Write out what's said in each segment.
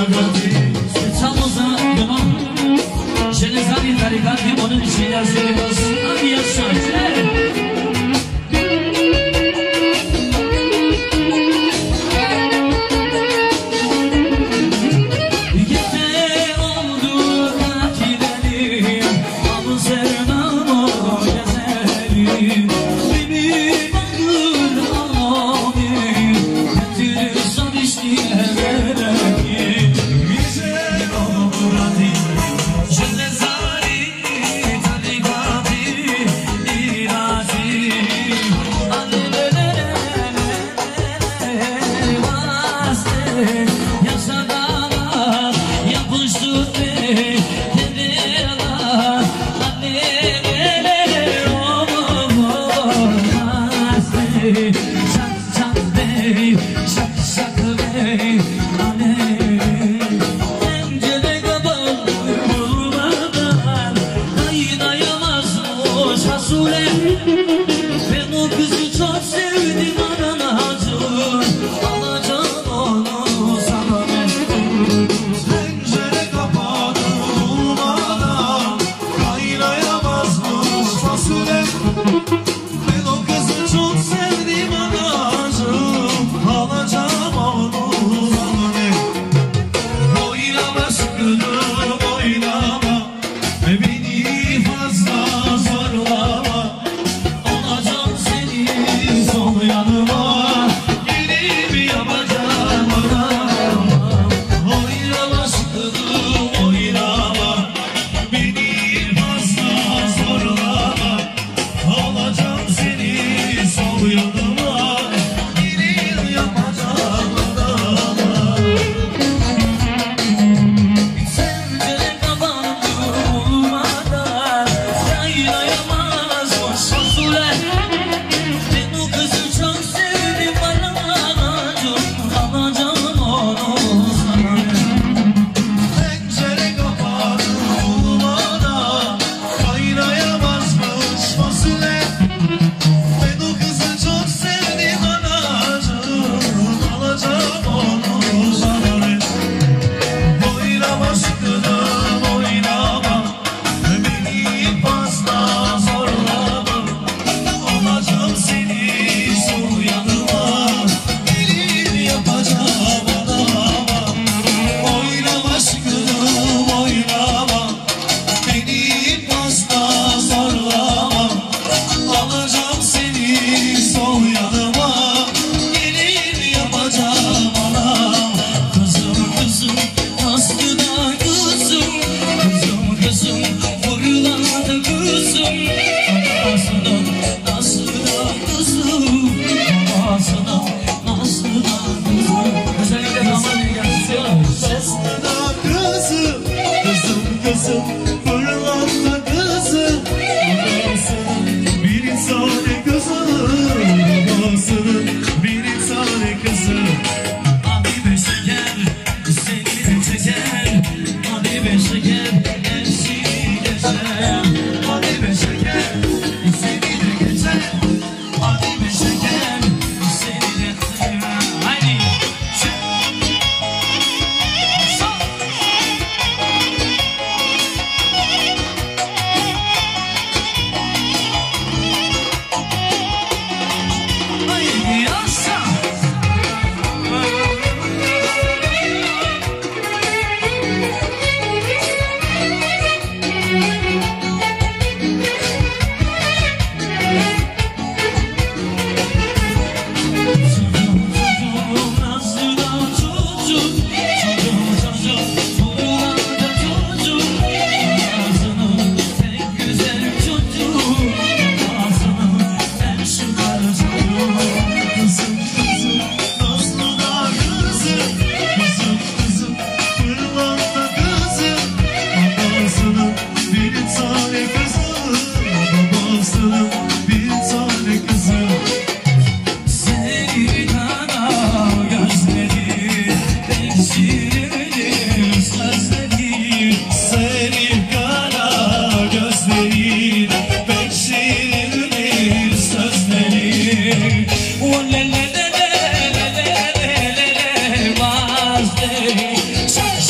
Şak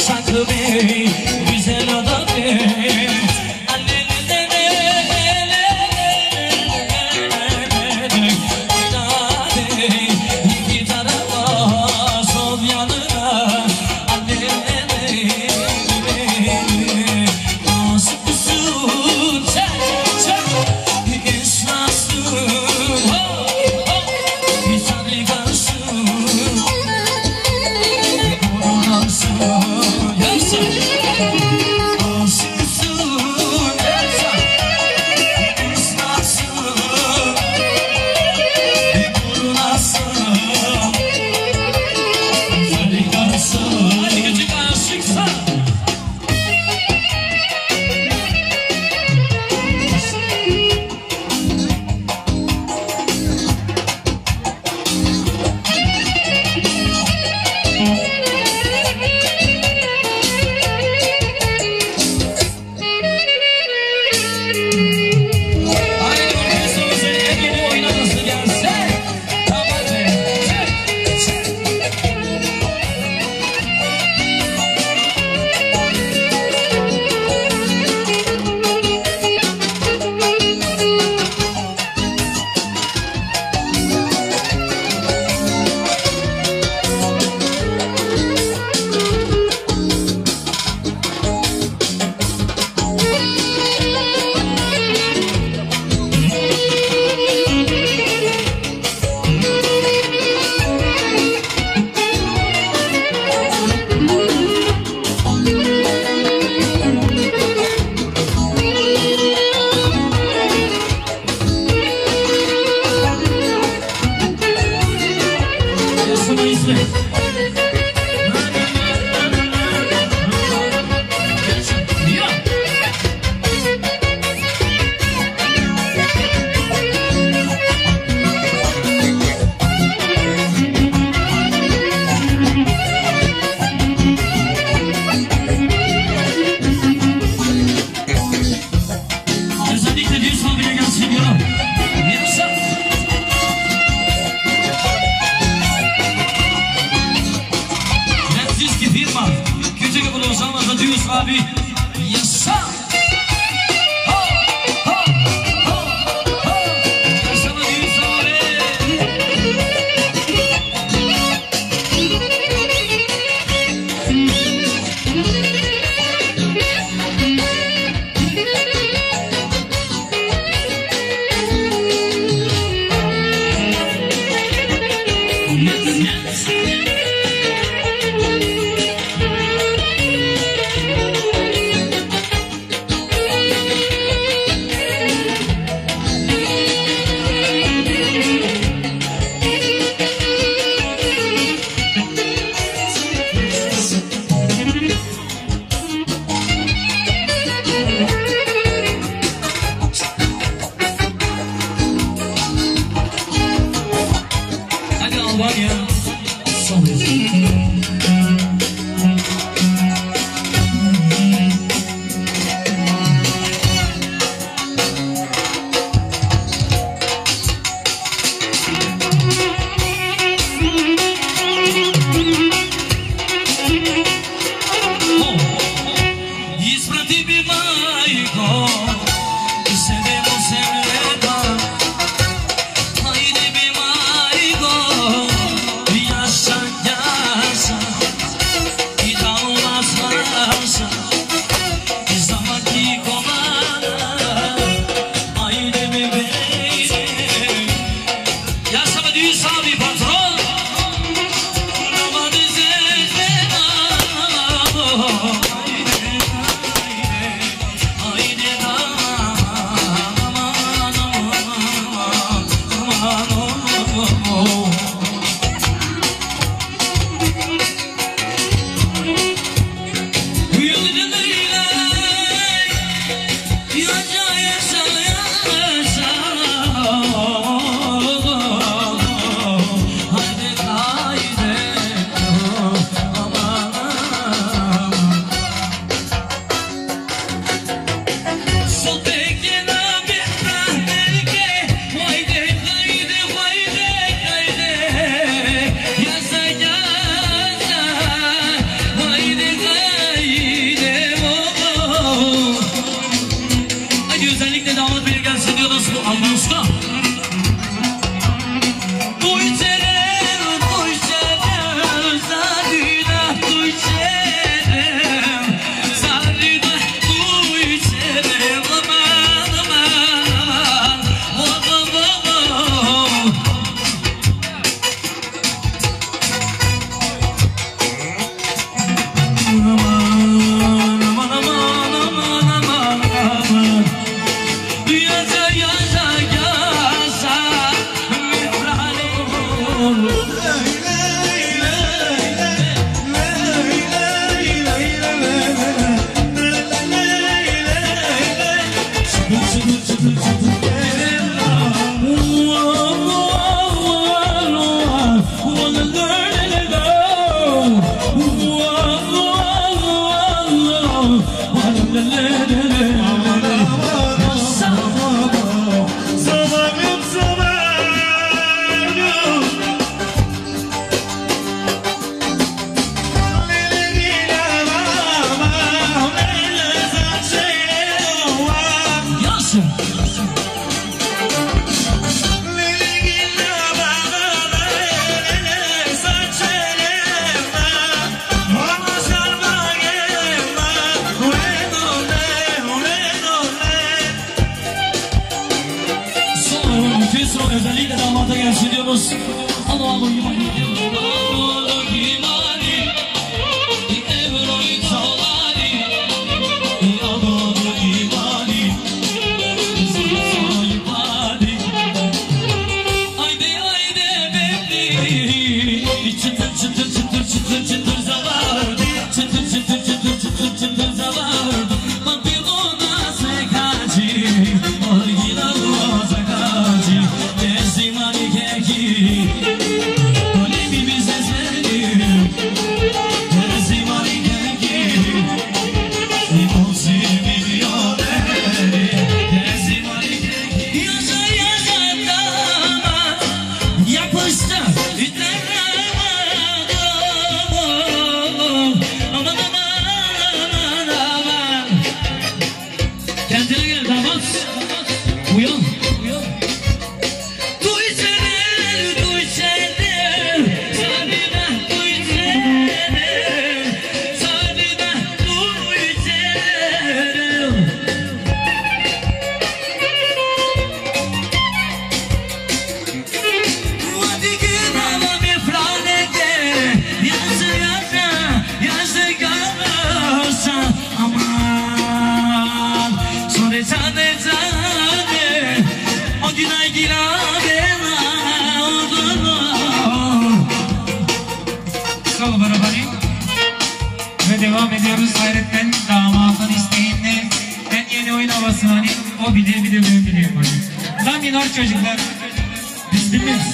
Devam ediyoruz Hayret'ten damatın isteğinde en yeni oyun havası hani o bilir bir de ben biliyorum hani. Lan minor çocuklar biz bilmiyoruz.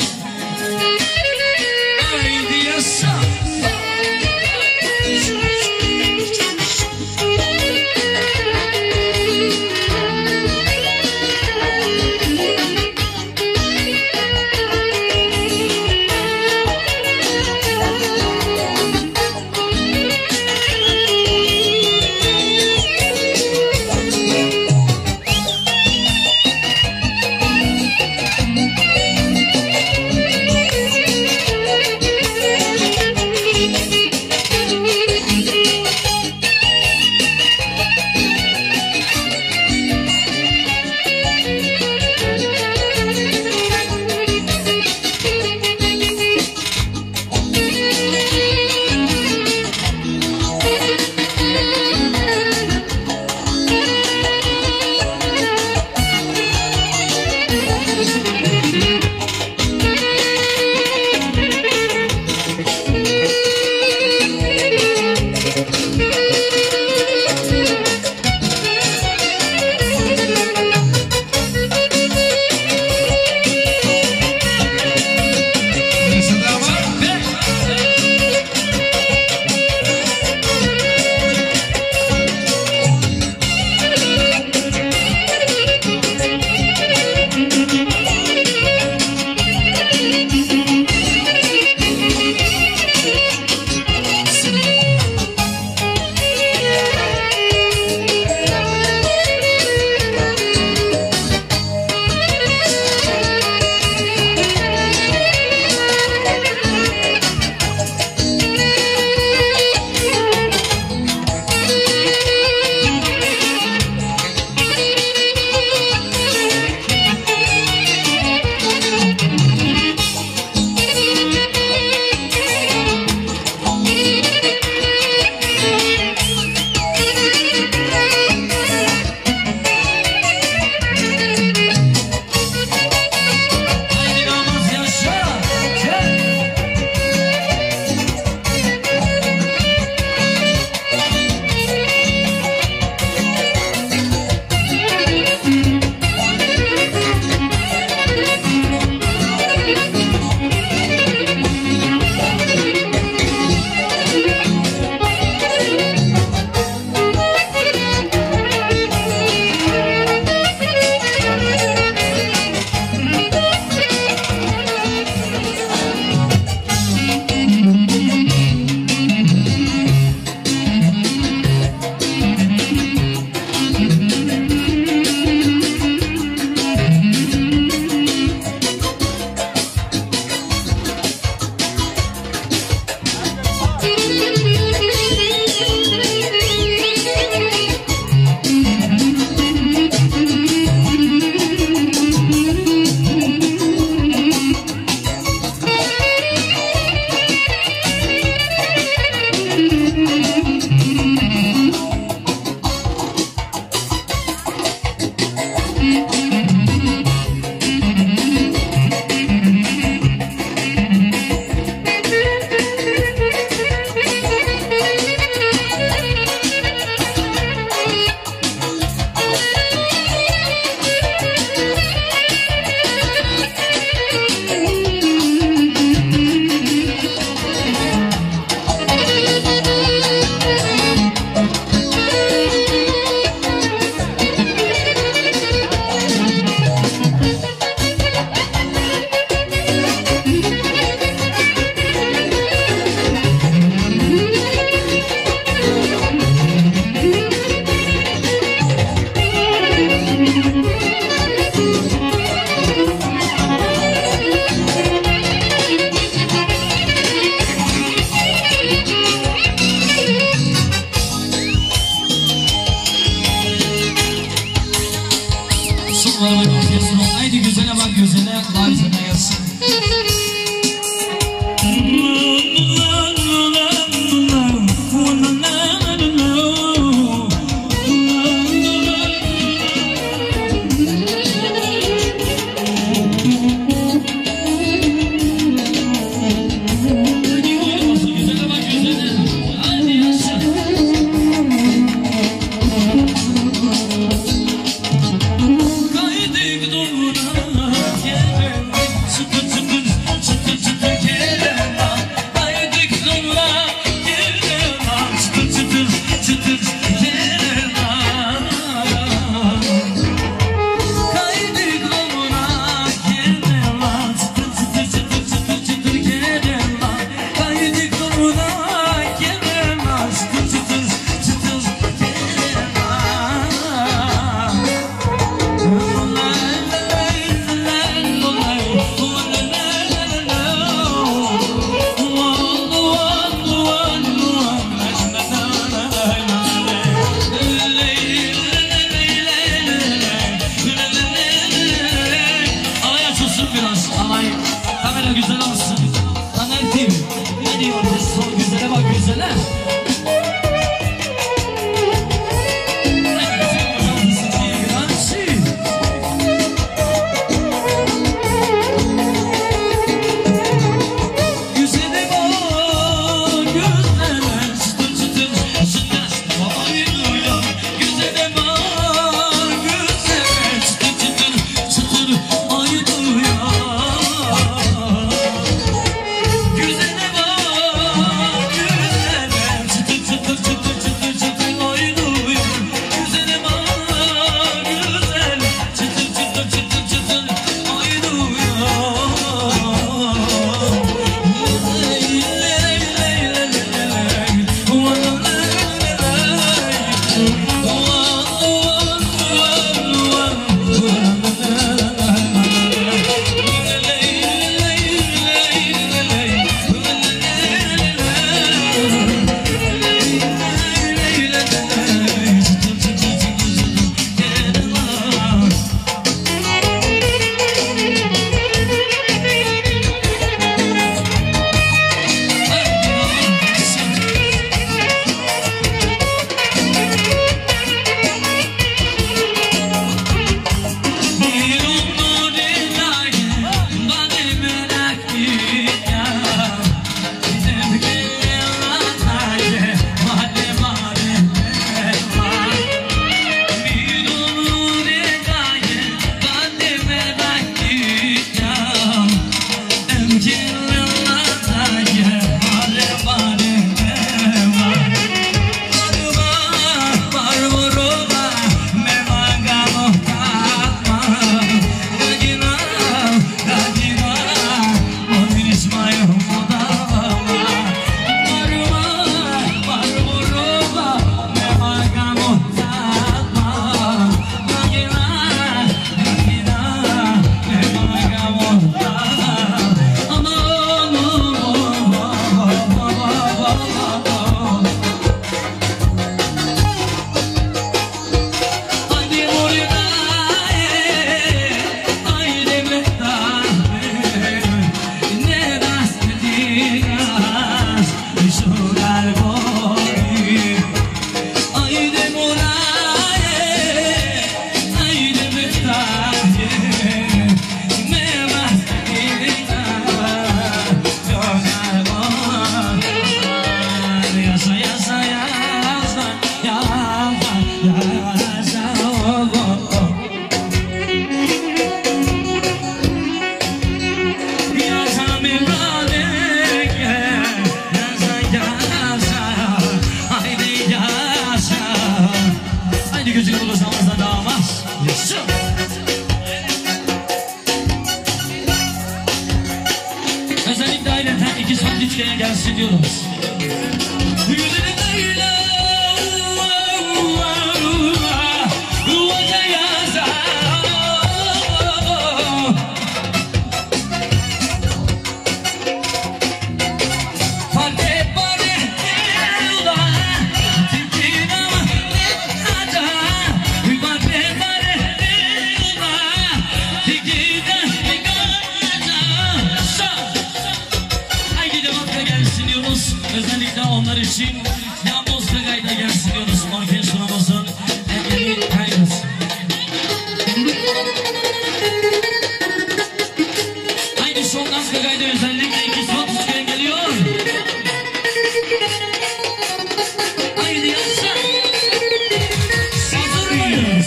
Haydi yaşa. diyoruz. Özellikle onlar için Yalnız Kagay'da gelsin diyoruz. Orkestramızın emri kaygısı. Haydi Soldan Kagay'da özellikle 230 geliyor. Haydi yaşa. Hazır mıyız?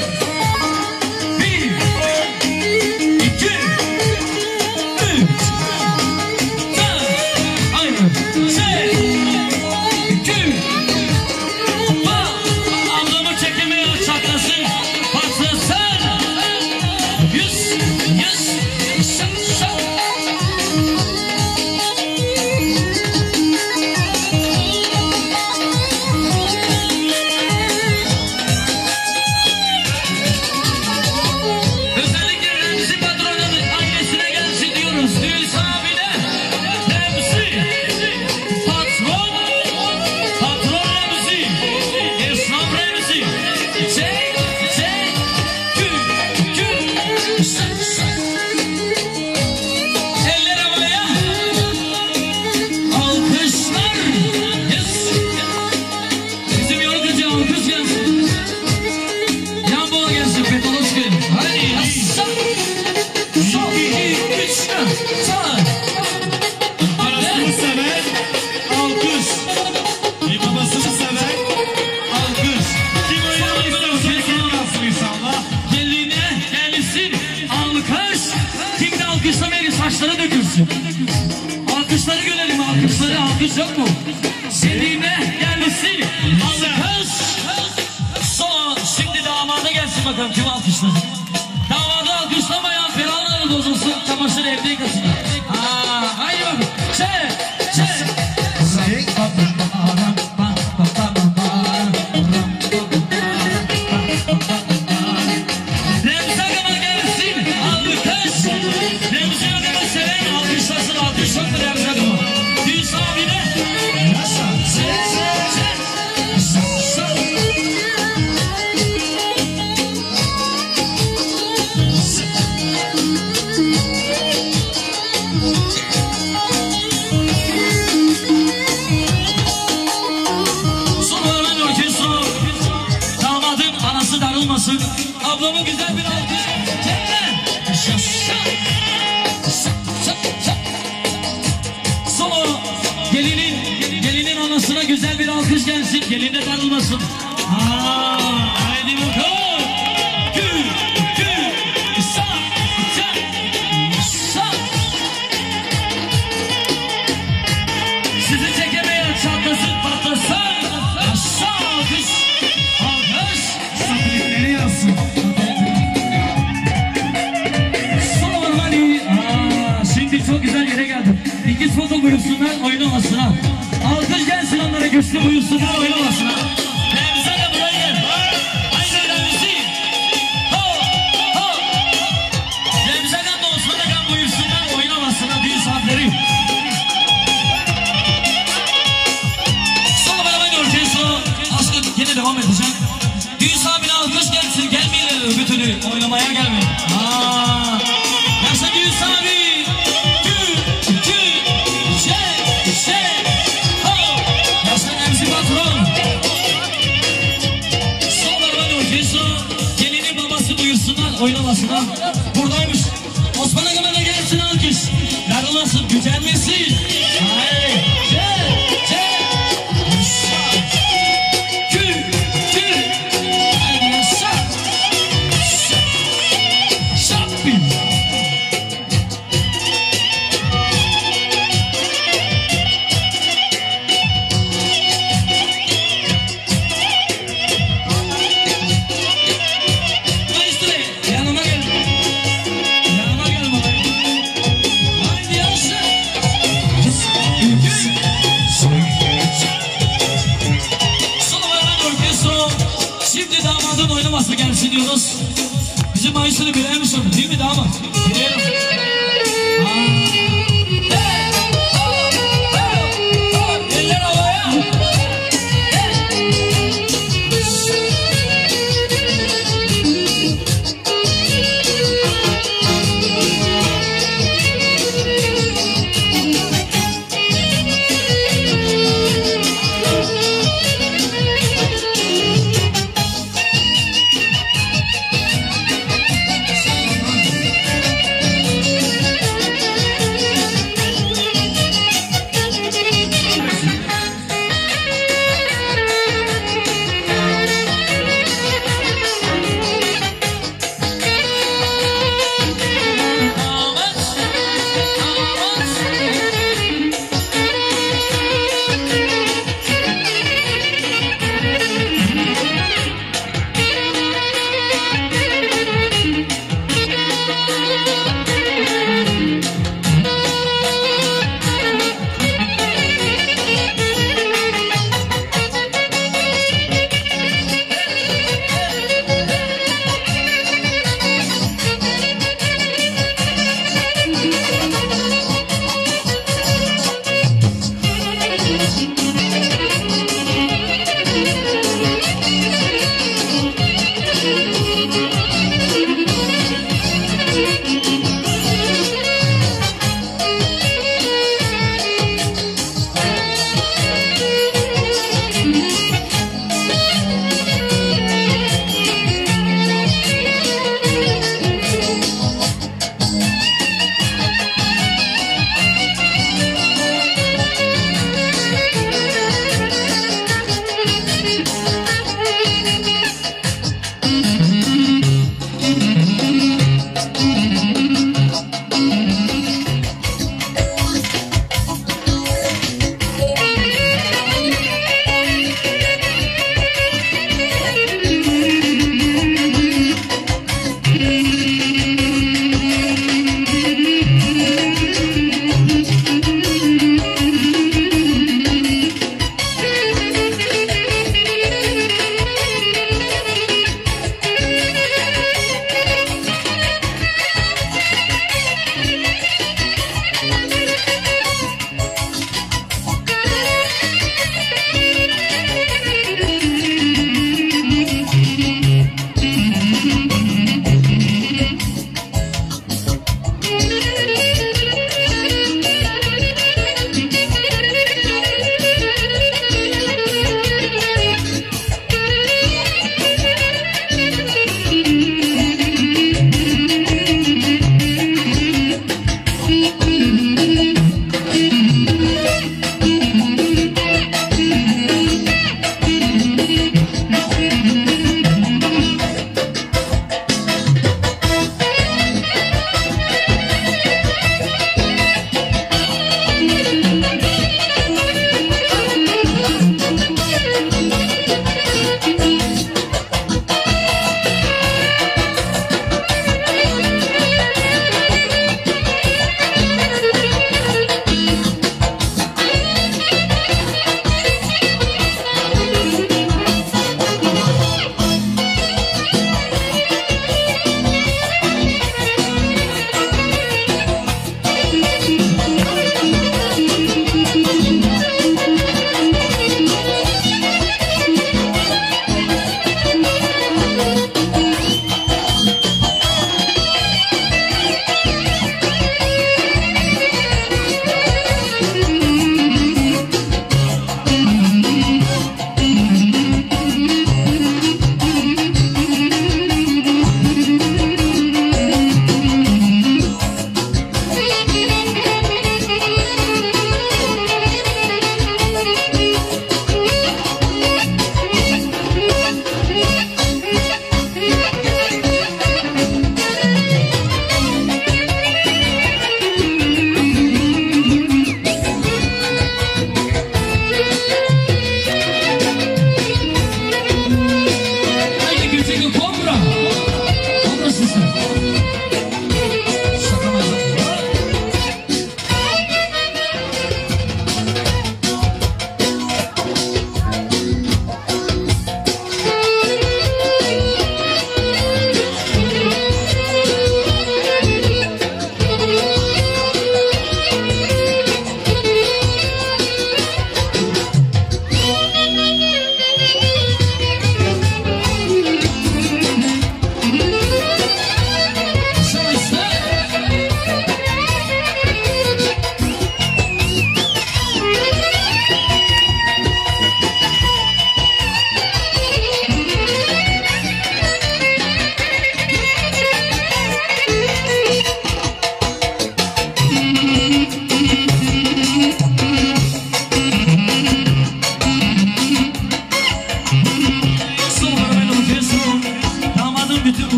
1, 2, 3, 4, haydi. Ablamı çekemeye çatlasın, patlasın. Yüz, şak, şak. Özellikle Remzi patronun ailesine gelsin diyoruz. Düğün sahibine Remzi, patron Remzi, esnaf Remzi. Eller havaya, alkışlar. Bizim yorgunca alkış gelsin. Yan boğa gelsin, Petoloşku. Hadi yassa. Son, 2, 3, 4. Parasını sever, alkış. Bir babasını sever, alkış. Kim oynamak istiyorsa alsın inşallah. Geline gelsin, alkış. Kim de alkışlamayın, saçları dökülsün. Alkışları görelim, alkışları. Alkış yok mu? Geline gelsin, alkış. Son, şimdi damada gelsin bakalım kim alkışladı. Damadı alkışlamayan ferahları bozulsun, çamaşır evde yıkasın. Haydi bakalım. Remzi Agama gelsin, alkış. Remzi Agama seven alkışlasın, alkış yoktur Remzi Agama. Düğün sahibine. Sonradan orkestra. Damadın anası darılmasın. Ablamın güzel bir alkış. Solo. Gelinin anasına güzel bir alkış gelsin. Gelin de darılmasın. Haydi bakalım. Sizi çekemeye çatlasın, patlasın. Aşağı alkış. Alkış. Satellitleri yazsın. Son hadi. Şimdi çok güzel yere geldim. İkiz foto buyursunlar, oynamasına. Alkış gelsin onlara, güçlü buyursunlar, oynamasına. Remzi de buraya gel. Haydi Remzi. Ho, ho. Remzi de Osman Agam buyursunlar, oynamasına düğün saatleri. Sonra beraber orkestra. Aşkım yine devam edeceğim. Düğün sahibine alkış gelsin, gelmeyin öbür türlü oynamaya gelmeyin. Yaşa düğün sahibi. Yaşa Remzi patron. Son beraber orkestra. Gelinin babası buyursunlar, oynamasına. Buradaymış. Osman Agam'a da gelsin alkış. Darılmasın, gücenmesin. Hayır. Yanıma gel baba. Haydi yaşa. olmazsa gelsin diyoruz. Bizim Ayşe'ni bilir misin? Değil mi damat? Biliyorum. Eller havaya.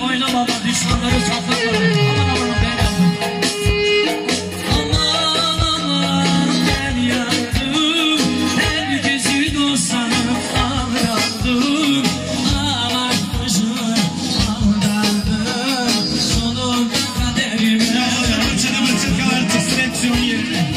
oynama ama düşmanları çatlatma. Aman aman ben yandım. Aman aman ben yandım. Herkesi dost sanıp aldandım. Aman kuşum aldandım. Sonunda kaderime. Bıçını bıçın artık seleksiyon yerine.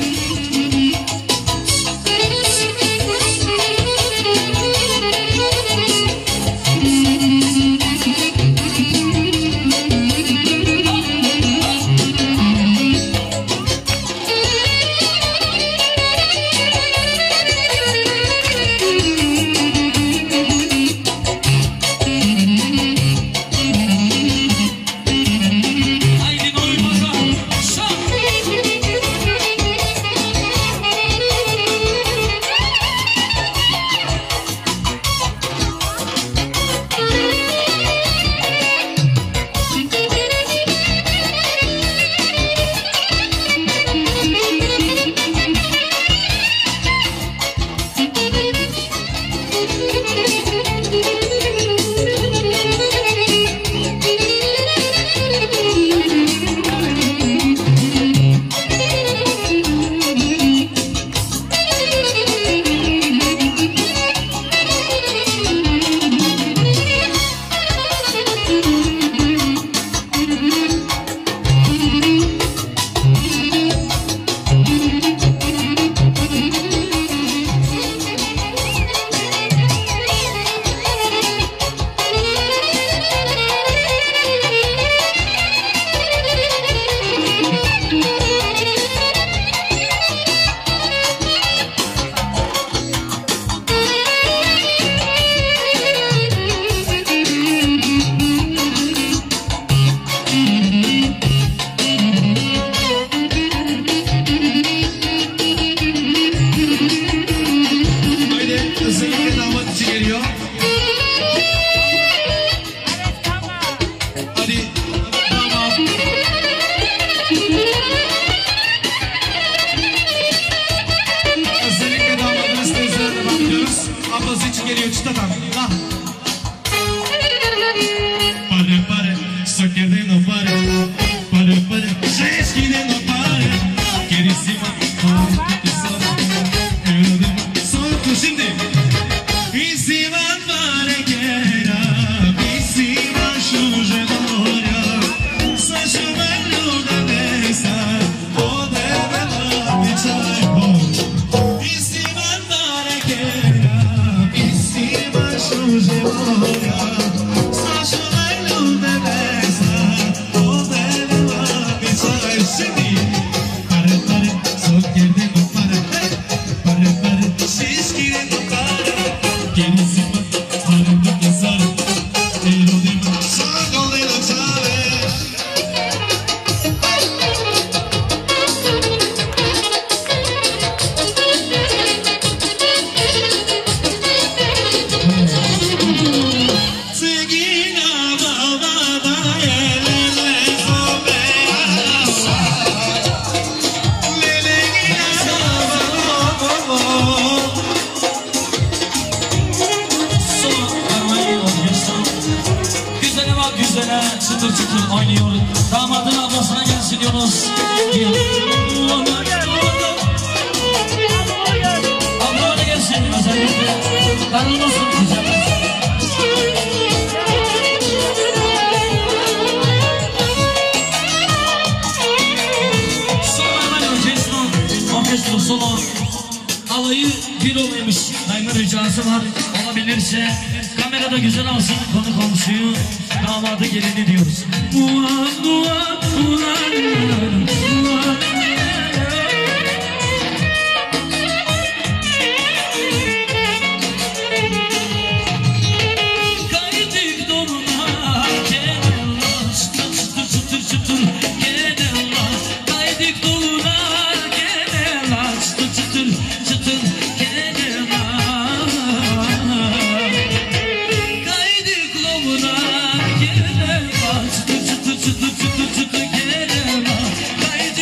Çıtır çıtır oynuyor. Damadın ablasına gelsin diyoruz. Abla da gelsin özellikle. Darılmasın güzel. Orkestra solo alayı bir olaymış. Daima ricası var. Olabilirse kamerada güzel alsın konu komşuyu, damadı gelini diyoruz. Kaydık doluna kenarlar, çıtır çıtır çıtır kenarlar. Kaydık doluna kenarlar, çıtır çıtır çıtır kenarlar. Kaydık doluna kenarlar, çıtır çıtır çıtır çıtır çıtır kenarlar.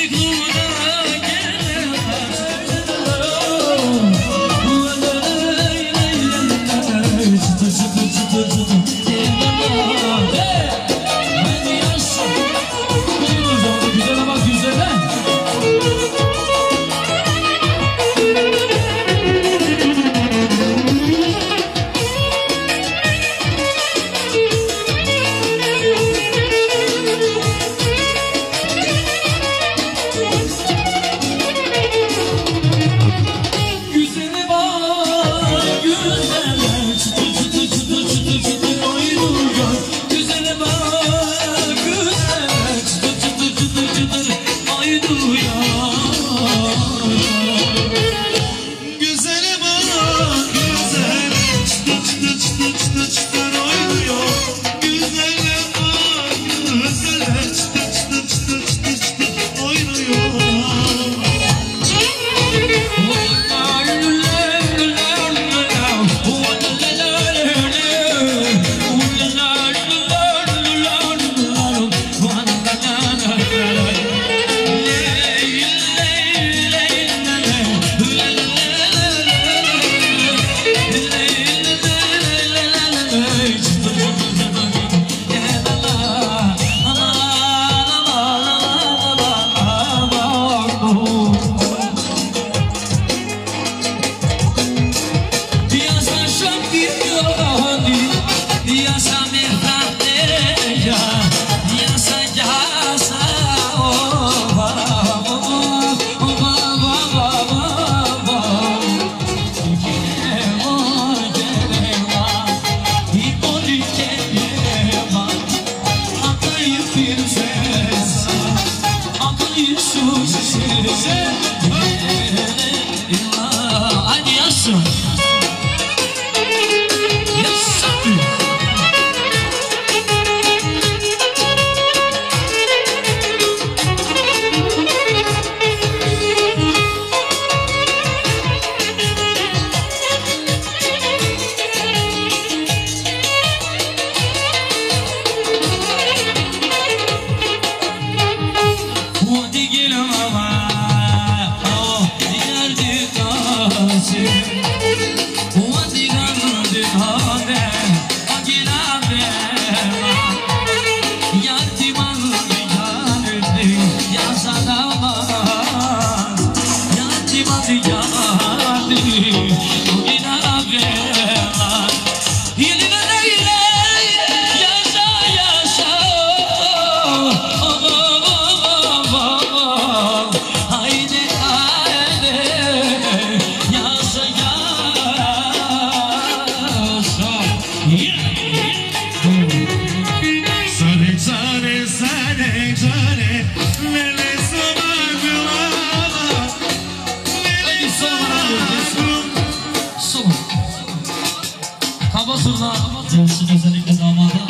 Özellikle damada.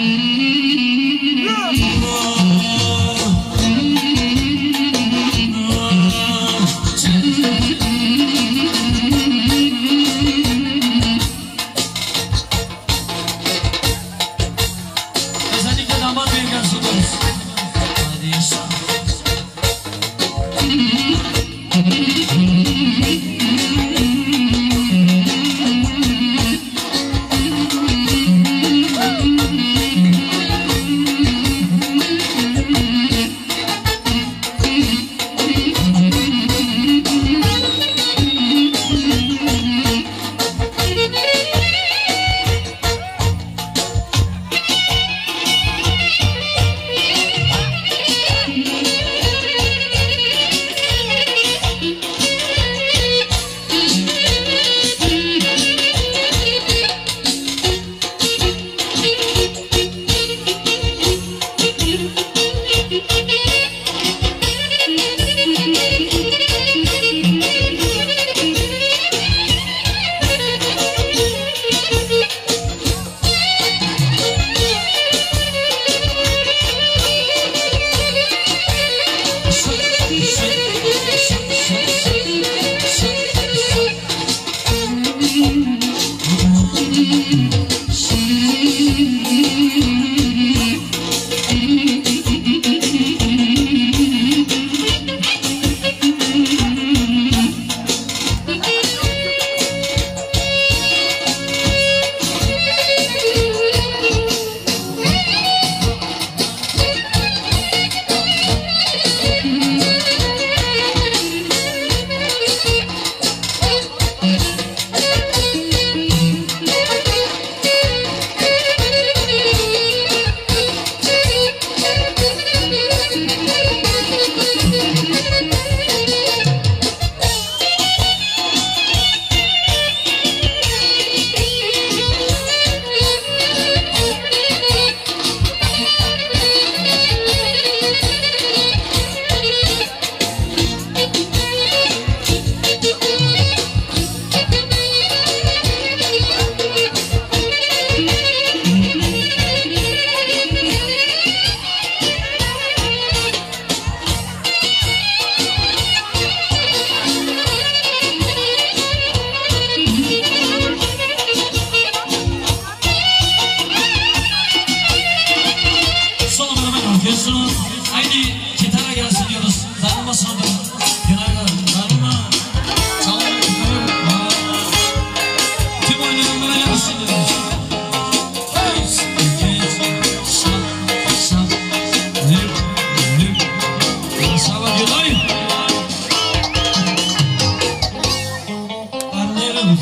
Özellikle damat benim yansıdığımız. Hadi yaşa. Haydi gitara gelsin diyoruz. Darılmasın da. Günaydın. Darılma. Çalın. Tüm oynayanlara gelsin diyoruz. Şap, şap, lüp, lüp. Sağla günaydın. Anlayalım.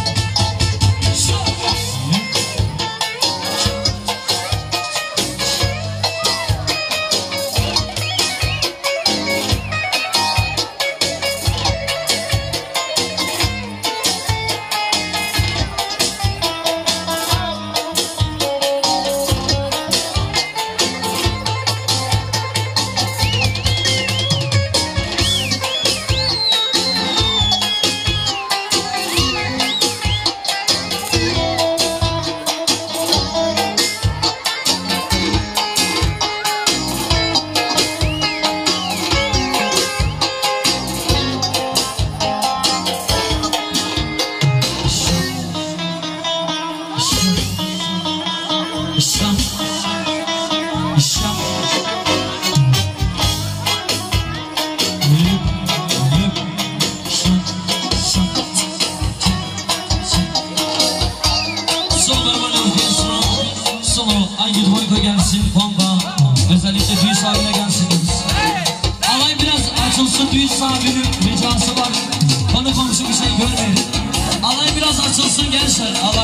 Gelsin pompa, özellikle düğün sahibine gelsin. Alay biraz açılsın, düğün sahibinin ricası var. Konu komşu bir şey görmeyin. Alay biraz açılsın gençler. Allah.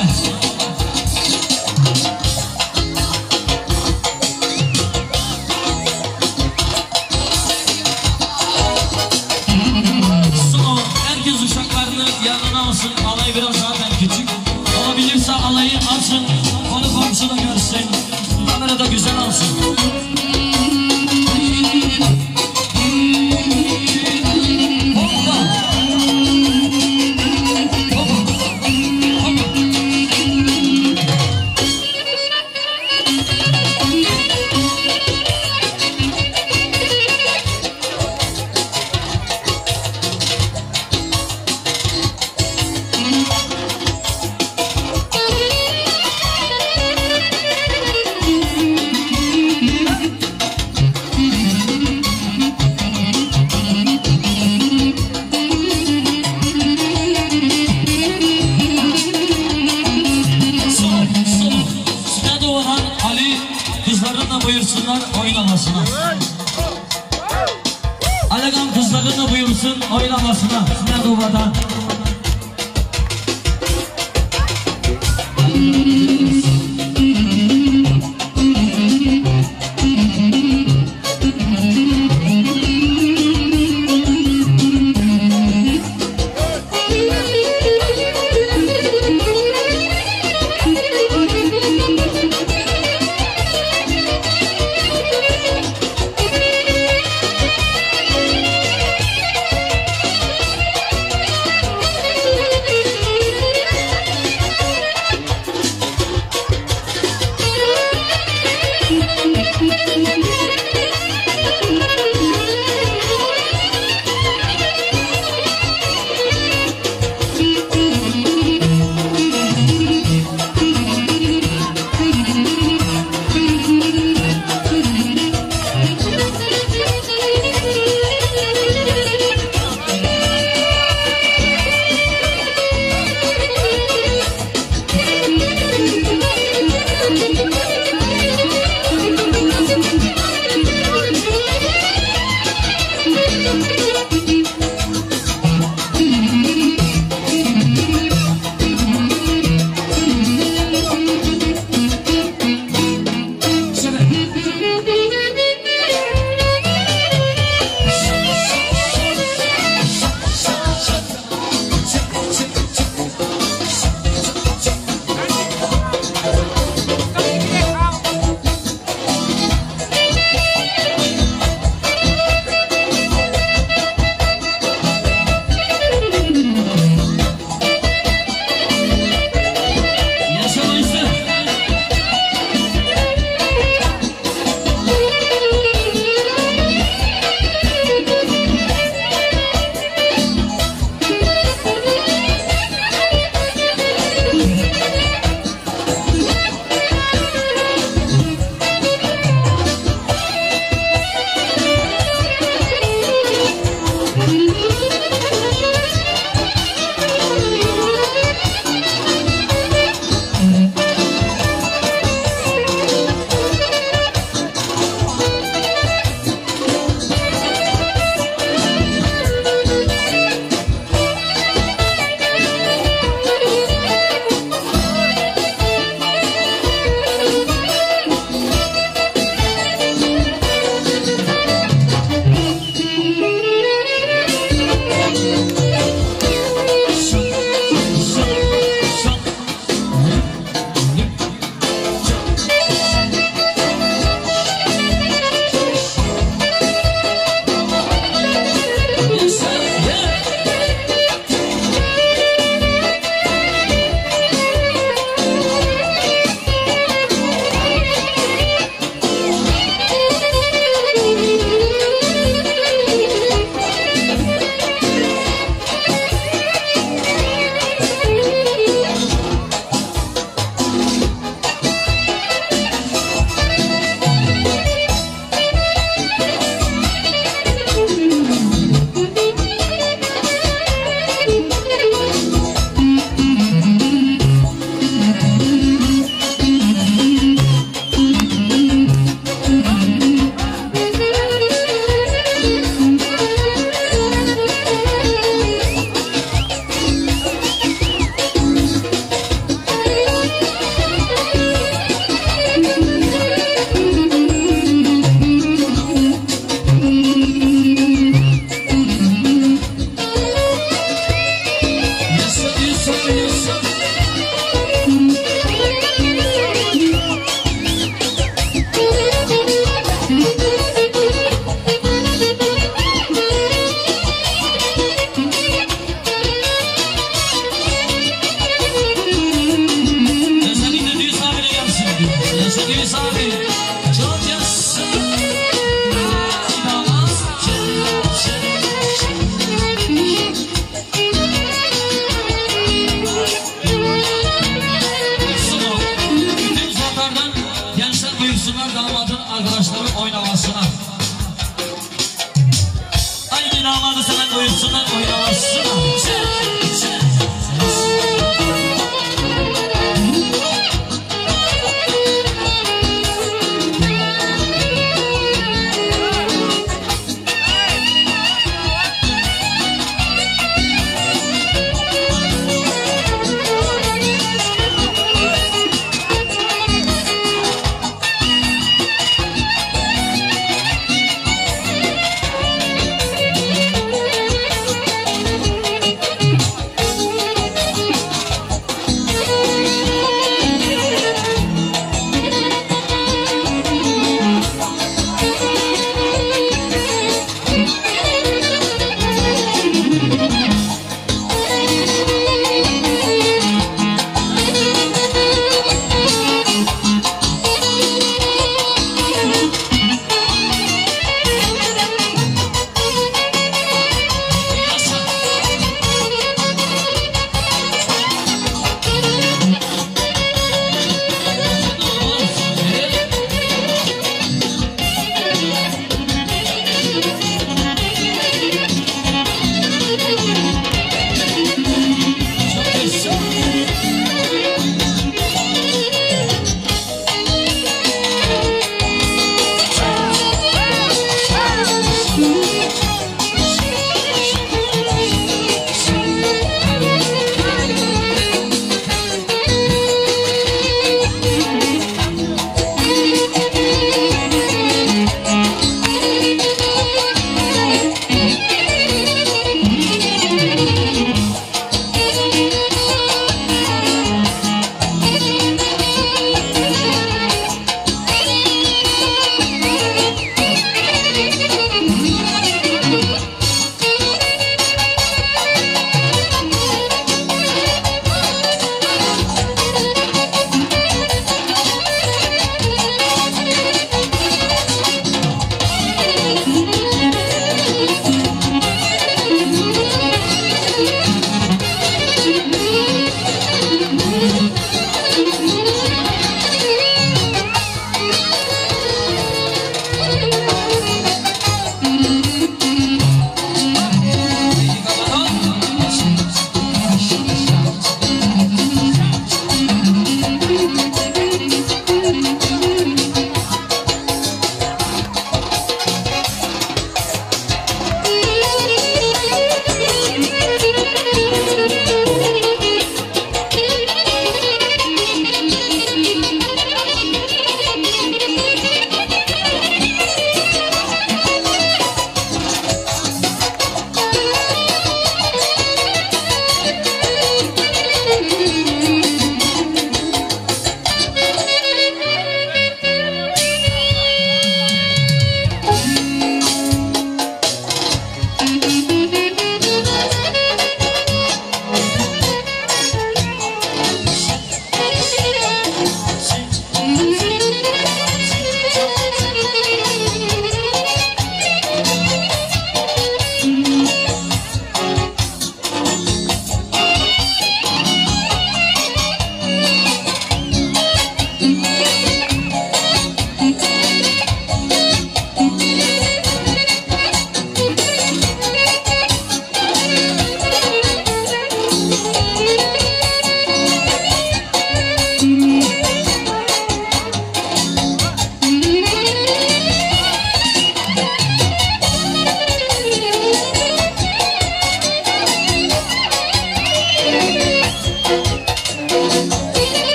Son herkes uşaklarını yanına alsın. Alay biraz zaten küçük. Olabilirse alayı alsın. Onu komşu da görsün. Kamerada güzel alsın. Buyursunlar oylamasına. Alegan kızlarına buyursun oylamasına. Nerede o vatan?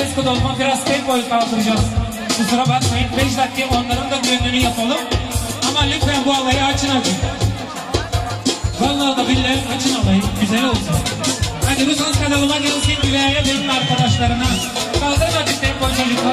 Mesut olma biraz tempoyu kaldıracağız. Kusura bakmayın 5 dakika onların da gönlünü yapalım. Ama lütfen bu alayı açın hadi. Vallahi da billahi açın alayı. Güzel olsun. Hadi Rusans kanalıma gelsin güveye benim arkadaşlarına. Kaldırın hadi tempoyu çocuklar.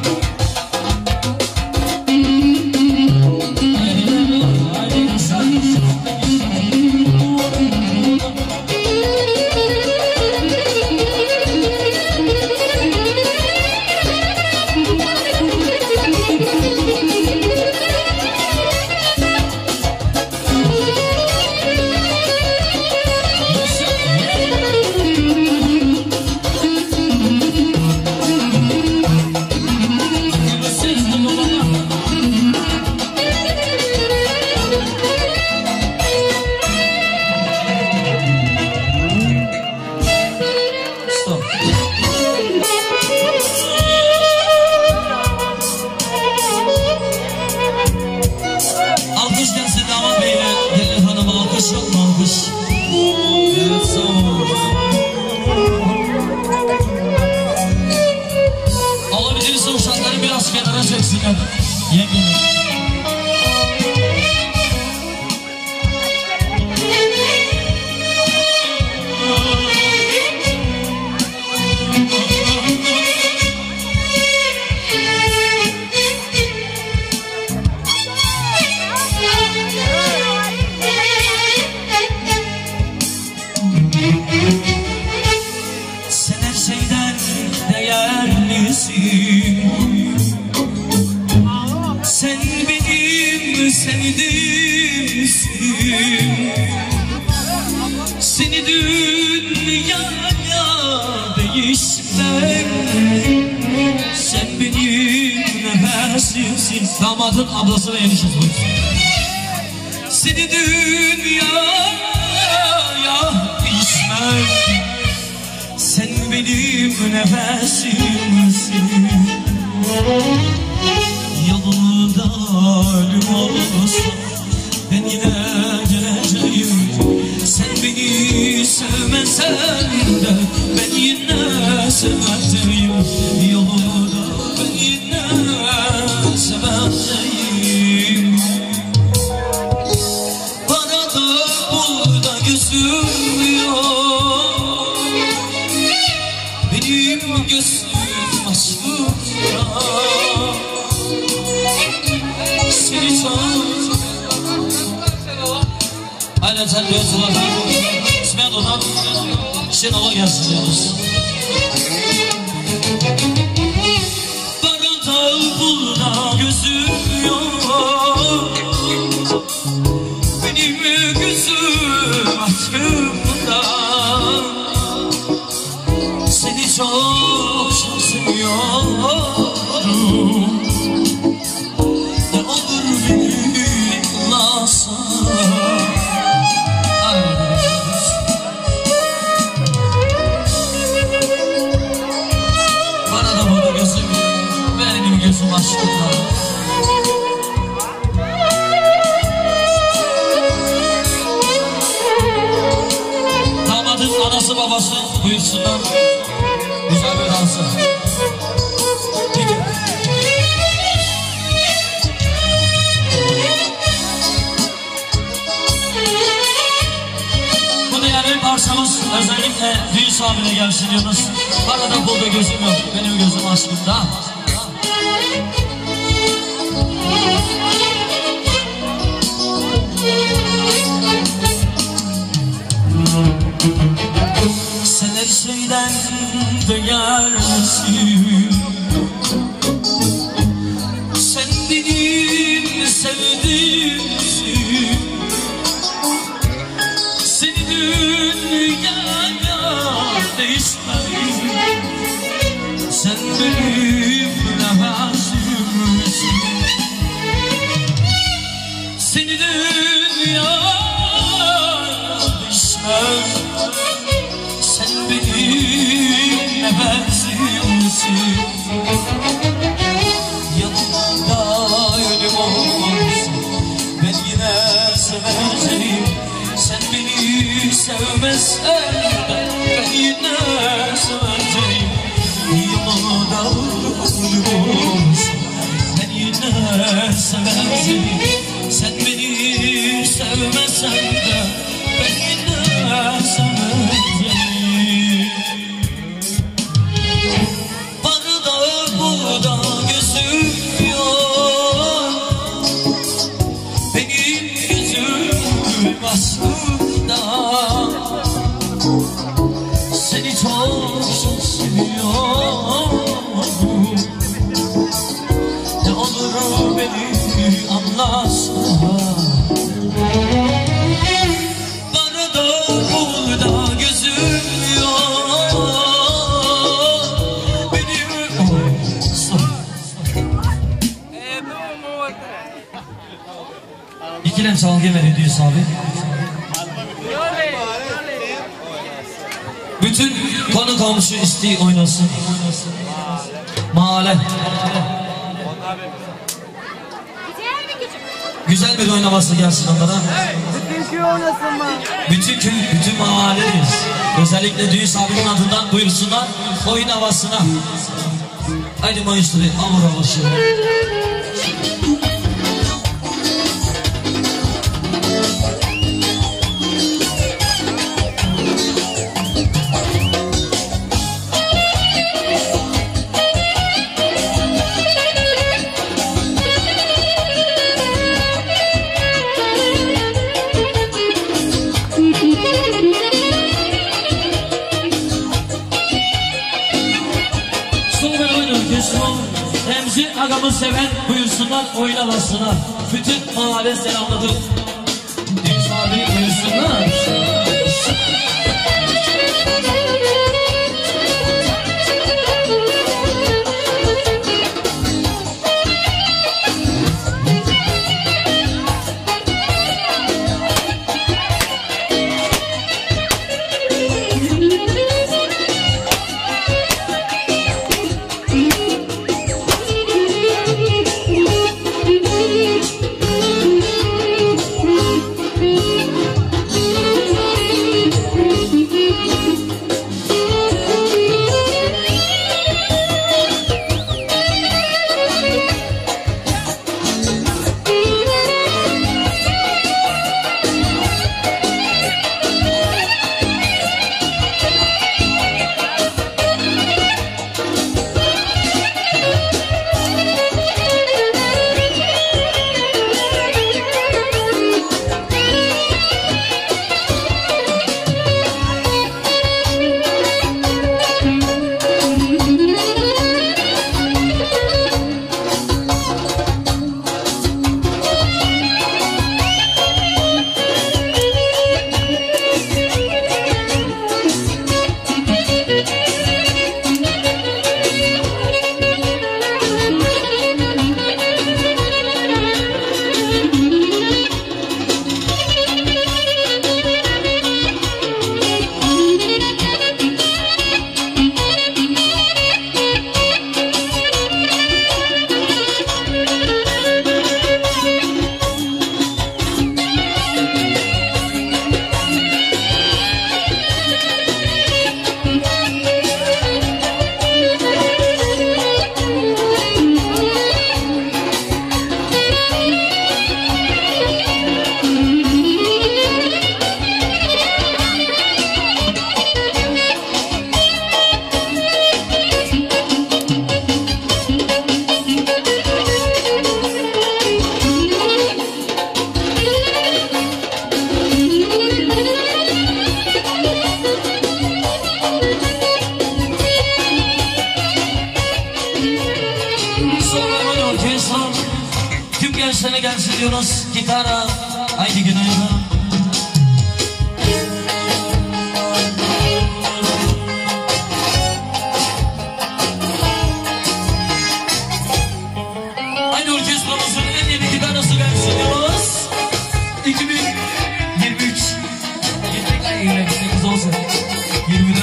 Alabilirse uşakları biraz kenara çeksinler. Yengeler. Sen benim sevdiğimsin. Seni dünyaya değişmem. Sen benim nefesimsin. Damadın ablası ve eniştesi buyursun. Seni dünyaya değişmem. Sen benim nefesimsin. Yolunda ölüm olsa ben yine geleceğim. Sen beni sevmesen de ben yine seveceğim. Yolunda ben yine seveceğim. Bana da burada gözüm yok. Benim gözüm aşkımda. Seni çok aynen sen diyorsun. İsmet Odan Şenol'a gelsin diyoruz. Bana da burada gözüm yok. Benim gözüm aşkımda. Seni çok seviyorum. Ne olur beni anlasana. Bana da burada gözüm, benim gözüm aşkımda. Damadın anası babası buyursunlar. Güzel bir dansı. Peki. Bu değerli parçamız özellikle düğün sahibine gelsin diyoruz. Bana da bulda gözüm yok, benim gözüm aşkımda. Sen her şeyden değerlisin. Sen benim sevdiğimsin. Seni dünyaya değişmem. Sen benim nefesimsin. Seni dünyaya değişmem. Sen benim nefesimsin. Yanımda ölüm olmaz. Ben yine seveceğim. Sen beni sevmezsen de ben yine seveceğim. Yolunda ben yine severdim. Sen beni sevmesen de ben yine severdim. Barda burada gözüm yok, benim gözüm aslında seni çok çok seviyorum. Ne olur beni anlasana. Barda burada gözüm yok, benim İkilem salgı veriyor abi. Bütün konu komşu isteği oynasın. Mahalle. Güzel bir oynaması gelsin onlara. Bütün köy oynasın mı? Bütün köy, bütün mahalleyiz. Özellikle Düğüs abinin adından buyursunlar oyun havasına. Haydi maestro, amur havası. Remzi agamı seven buyursunlar oyun havasına. Bütün mahalle selamladı. Düğüs abi buyursunlar. Gençlerine gelsin diyoruz. Gitara. Haydi günaydın. Haydi orkestramızın en yeni gitarası gelsin diyoruz. 2023. 28 olsun. 24.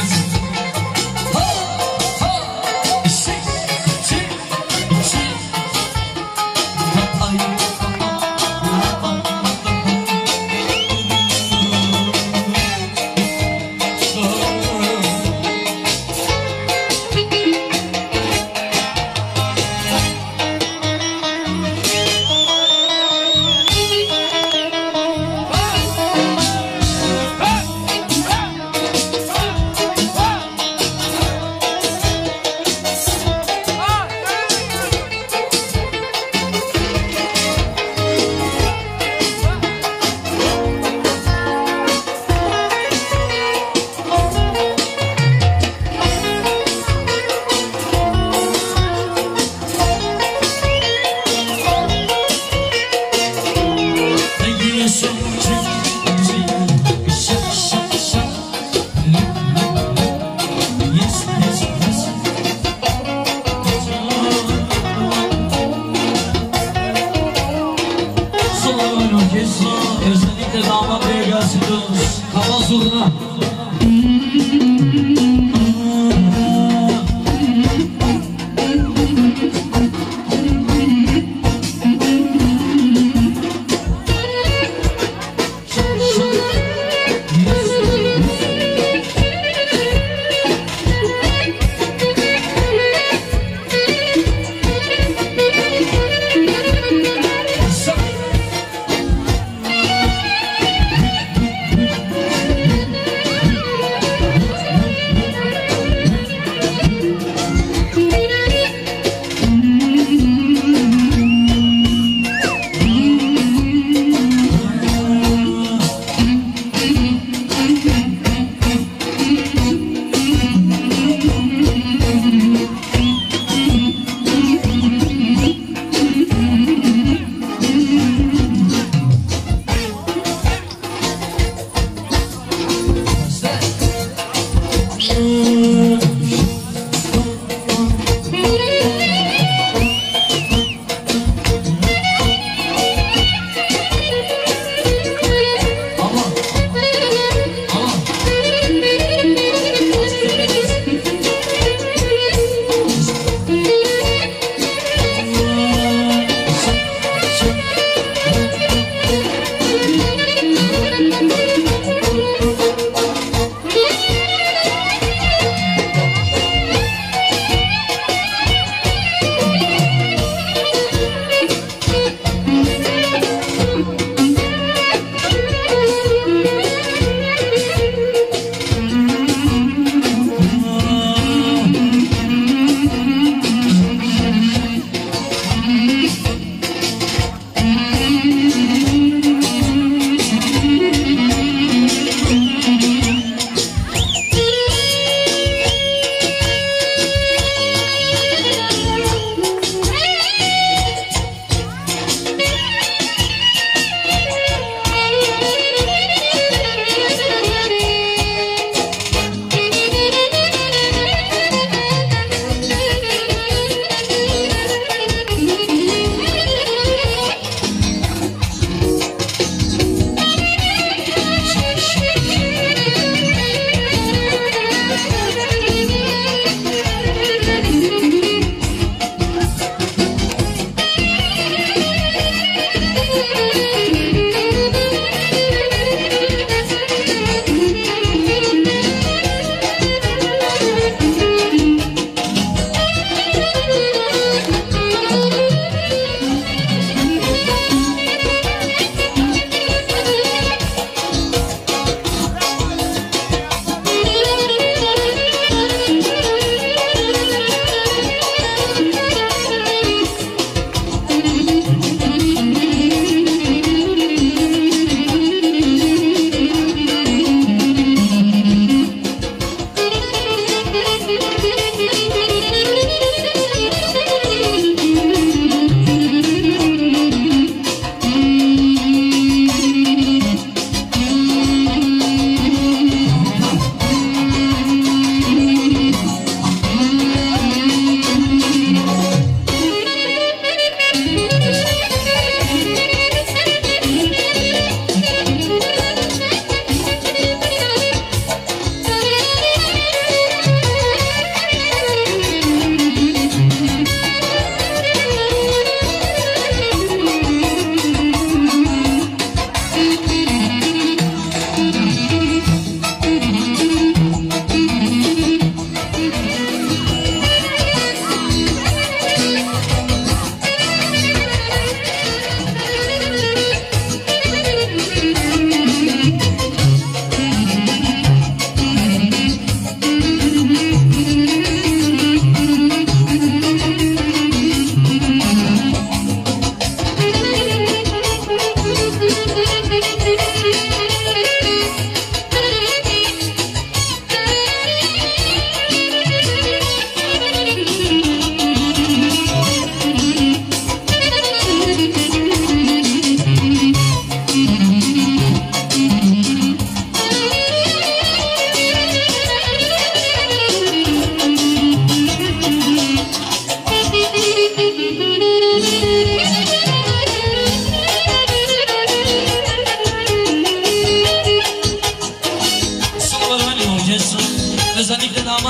damat bey gelsin diyoruz. Kafa zurna.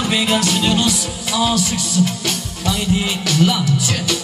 gitmeye düşünüyorsunuz. Aşıksın. Haydi lan çek.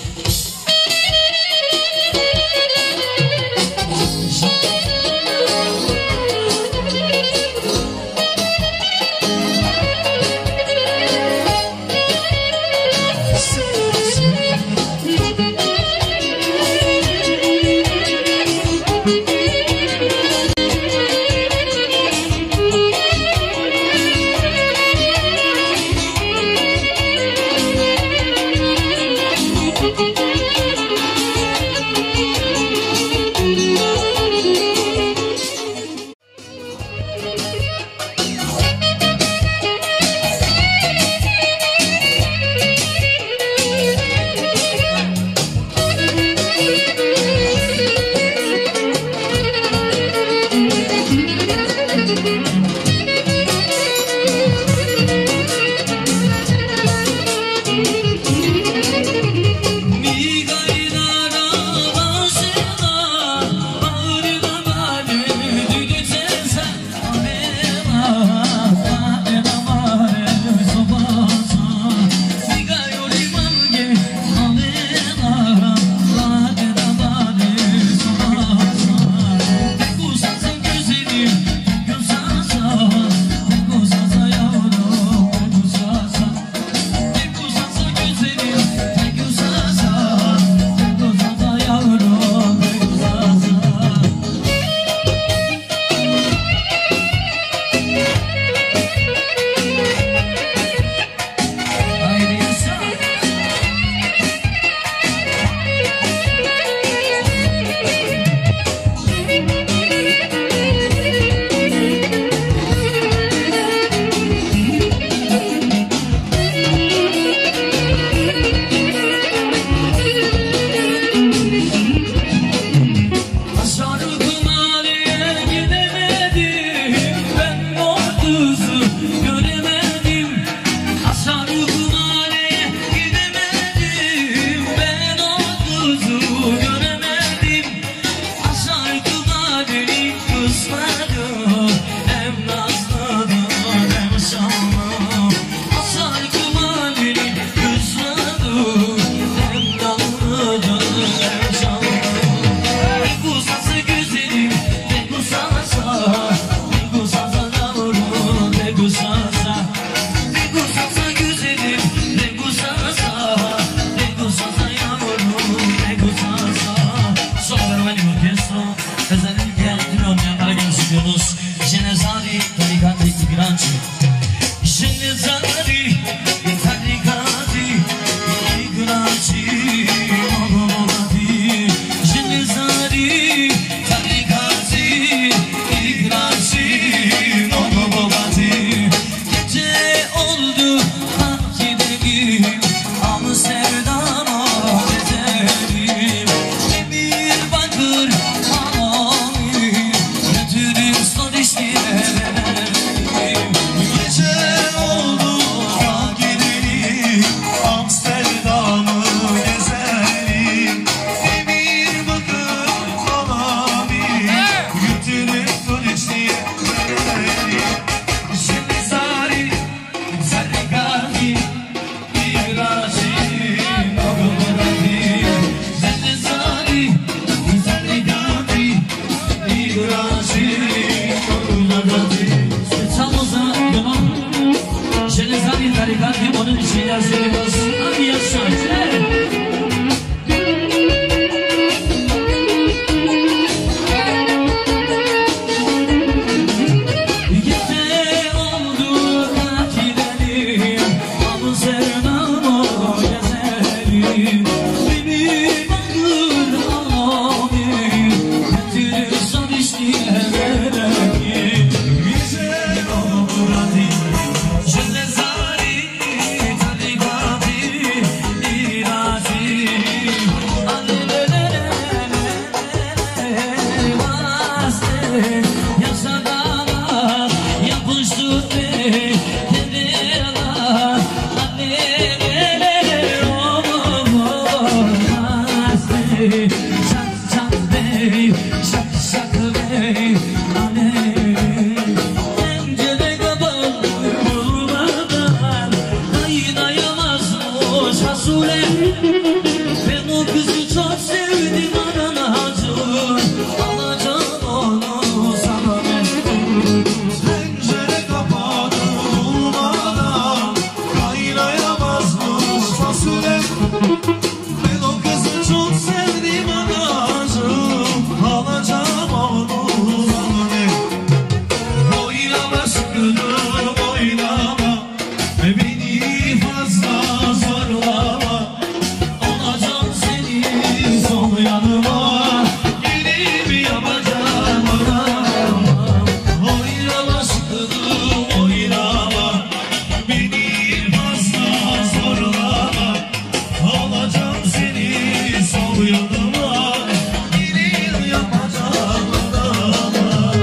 Pencere kapalı olmadan kaynayamazmış fasulye. Ben o kızı çok sevdim anacığım, alacağım onu zanne. Oynama sıkıldım oynama, beni fazla zorlama. Alacağım seni sol yanıma, gelip yapacağım anam. Oynama sıkıldım oynama, beni fazla zorlama. Alacağım seni sol yanıma, gelip yapacağım anam.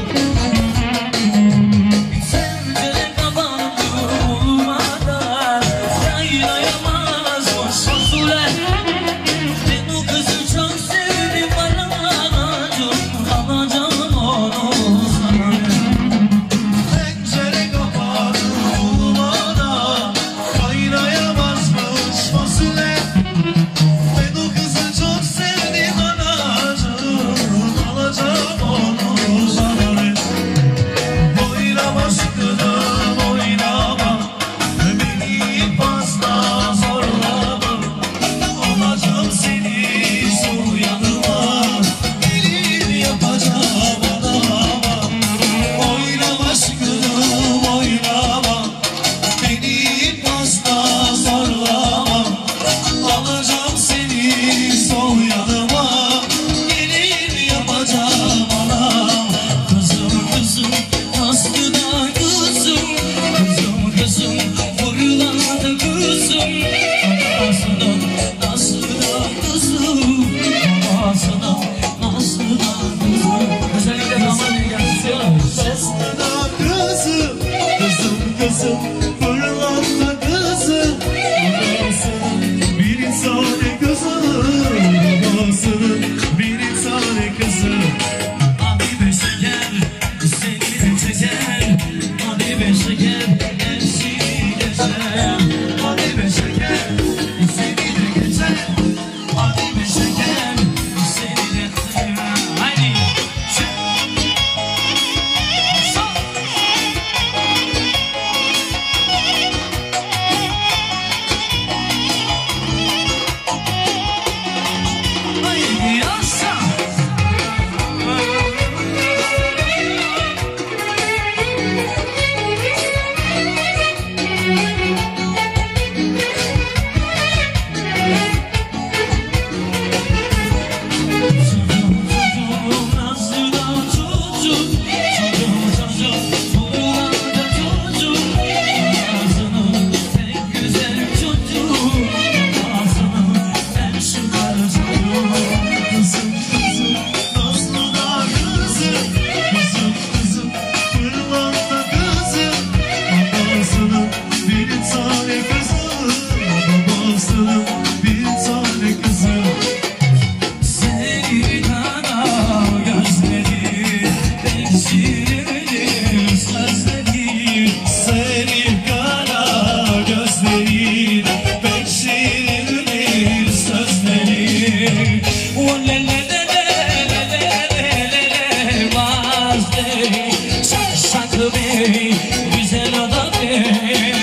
Sevgili kapandı olmadan kaynayamaz boş fasulye. Ben o kızı çok sevdim anacığım, alacağım onu sana. Pencere kapalı olmadan kaynayamazmış fasulye. Ben o kızı çok sevdim anacığım, alacağım onu sana. Oynama sıkıldım oynama, beni fazla zorlama. Alacağım seni sol yanıma, gelip yapacağım anama. Oynama sıkıldım oynama, beni fazla zorlama. Alacağım seni sol yanıma, gelip yapacağım anam. Kızım kızım nasıl da kızım, kızım kızım fırlandı kızım. Anasının nasıl da kızım, babasının nasıl da kızım. Özellikle damadın gelsin. Nasıl da kızım, kızım kızım fırlandı kızım. Babasının bir tane kızım, babasının bir tane kızım. Abi be şeker, seni çeker. Abi be şeker, hepsini geçer. Abi be şeker, seni de geçer. Abi be şeker, seni de geçer. Haydi. Haydi yasa. Bir tane kızım. Seni kadar gözleri, bekçileri sözleri. Seni kadar gözleri, bekçileri sözleri. O le le le le le le le le vazleri. Şarşaklı bey, güzel adam bey.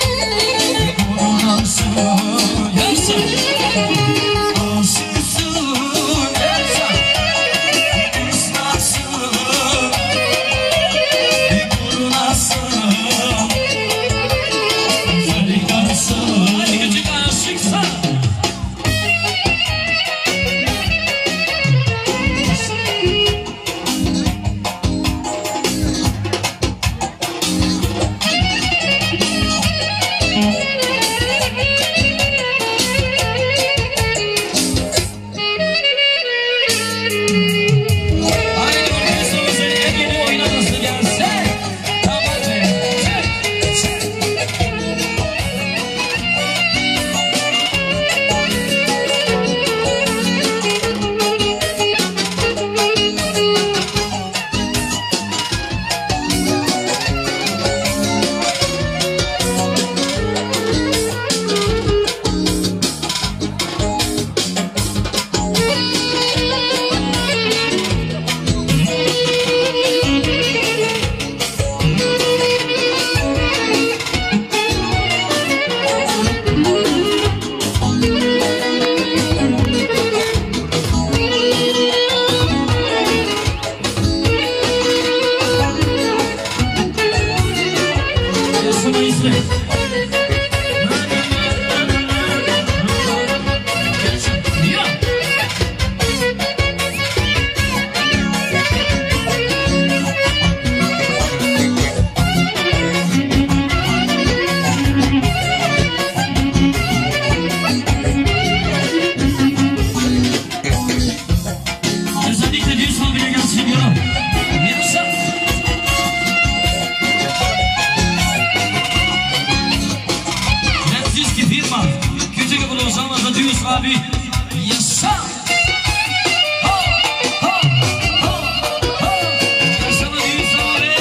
Yes, sir. Reggae Blues Ramazan Düğüs abi. Yasa. Ha ha ha ha. Yaşama Düğüs abi.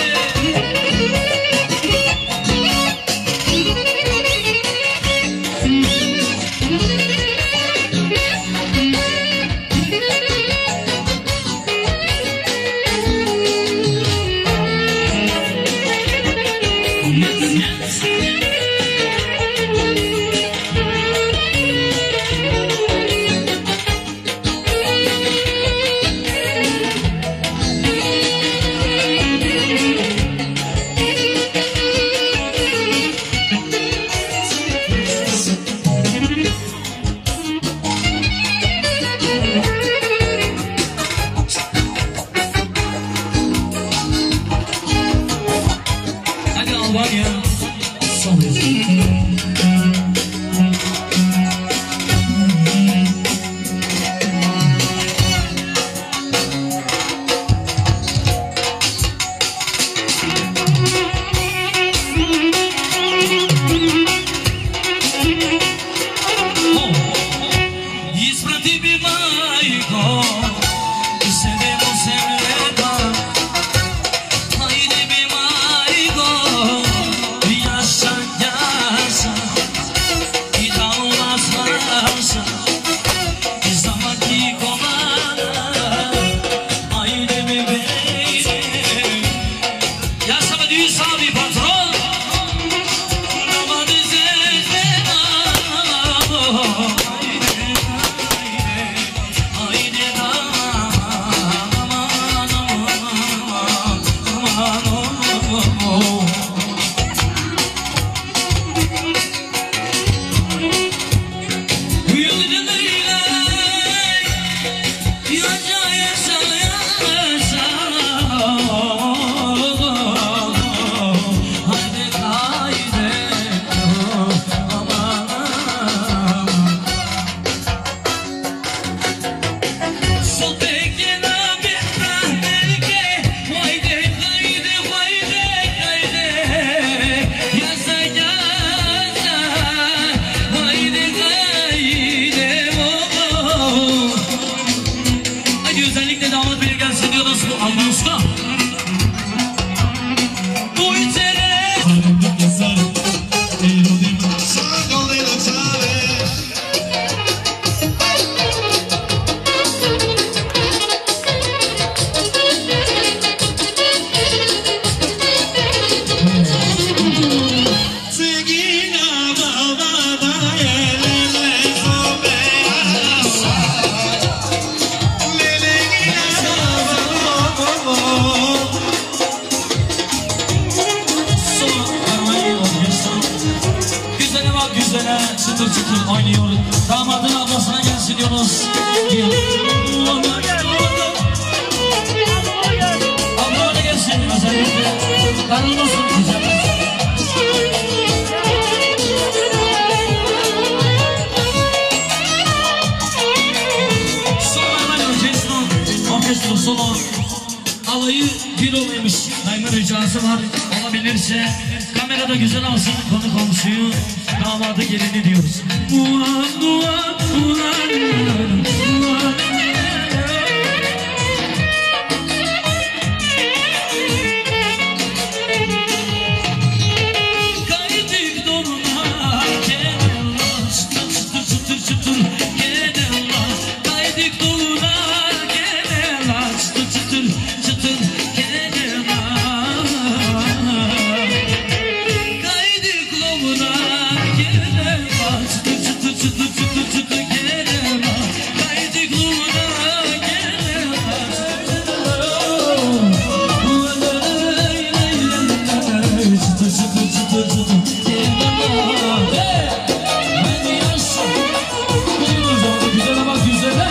Hadi Albanya. Çıtır çıtır oynuyor. Damadın ablasına gelsin diyoruz. Ablana gelsin özellikle. Darılmasın güzel. Orkestra solo alayı bir olaymış. Dayımın ricası var. Olabilirse kamerada güzel alsın konu komşuyu, damadı gelini diyoruz. Kaydık doluna kenarlar, çıtır çıtır çıtır kenarlar. Kaydık doluna kenarlar, çıtır çıtır çıtır kenarlar. Kaydık doluna kenarlar, çıtır çıtır çıtır çıtır çıtır kenarlar. Kaydık doluna kenarlar, çıtır çıtır çıtır çıtır kenarlar. Ben yaşa, duyuyoruz orada güzele bak güzele.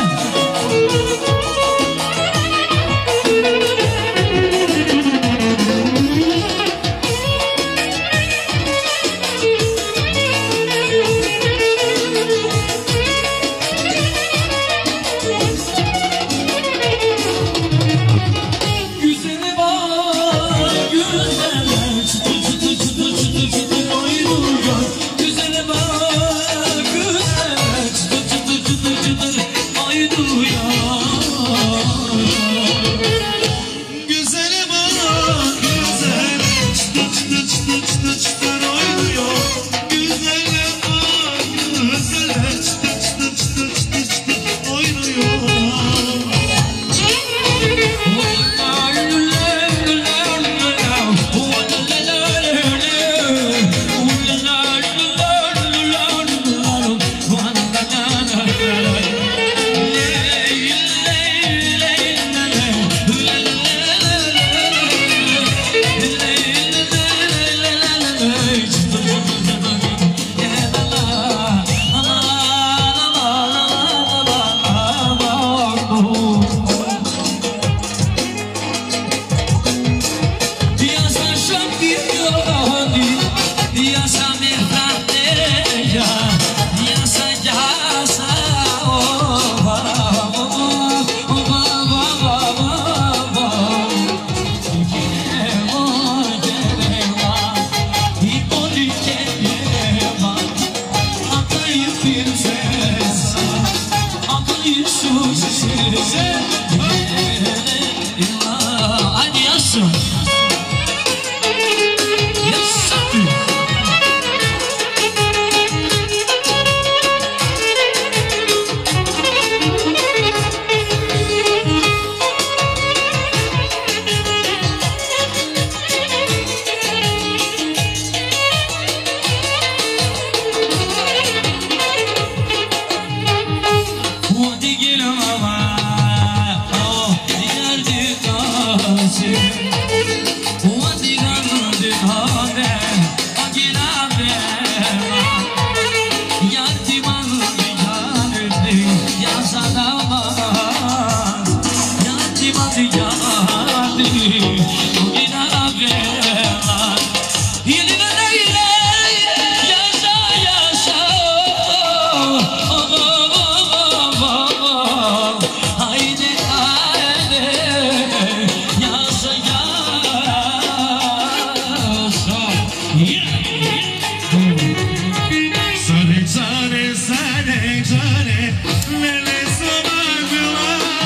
zare, lele sabahla.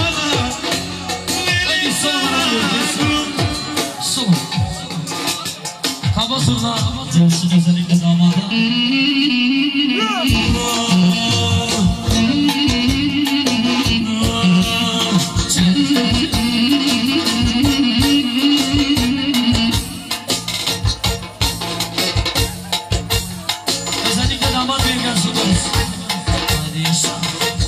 Haydi son. Hava surna gelsin özellikle damada. Özellikle damat bey gelsin diyoruz. Hadi yaşa.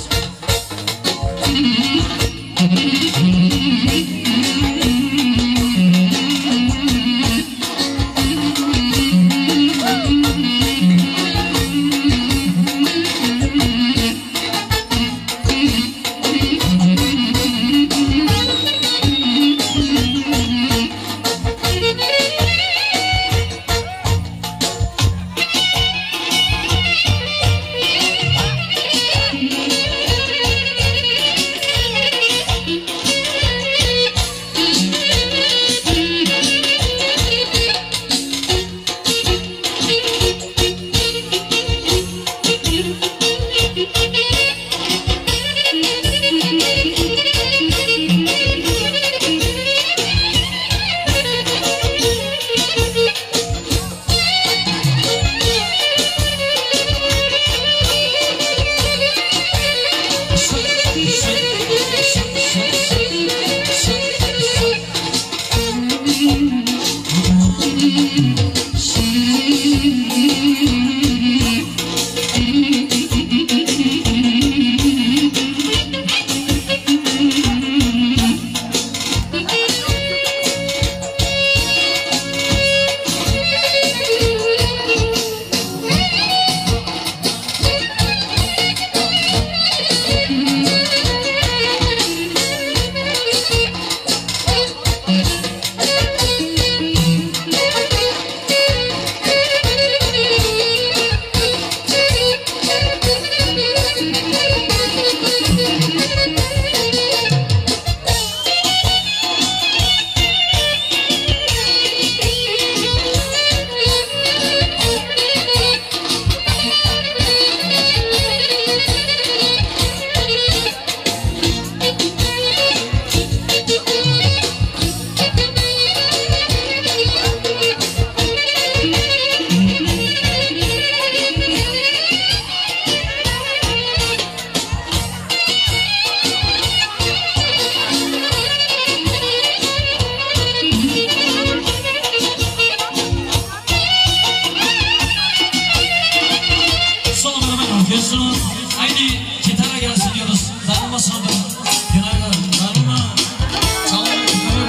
Haydi gitara gelsin diyoruz. Darılma sandım. Günaydın. Darılma. Çalın.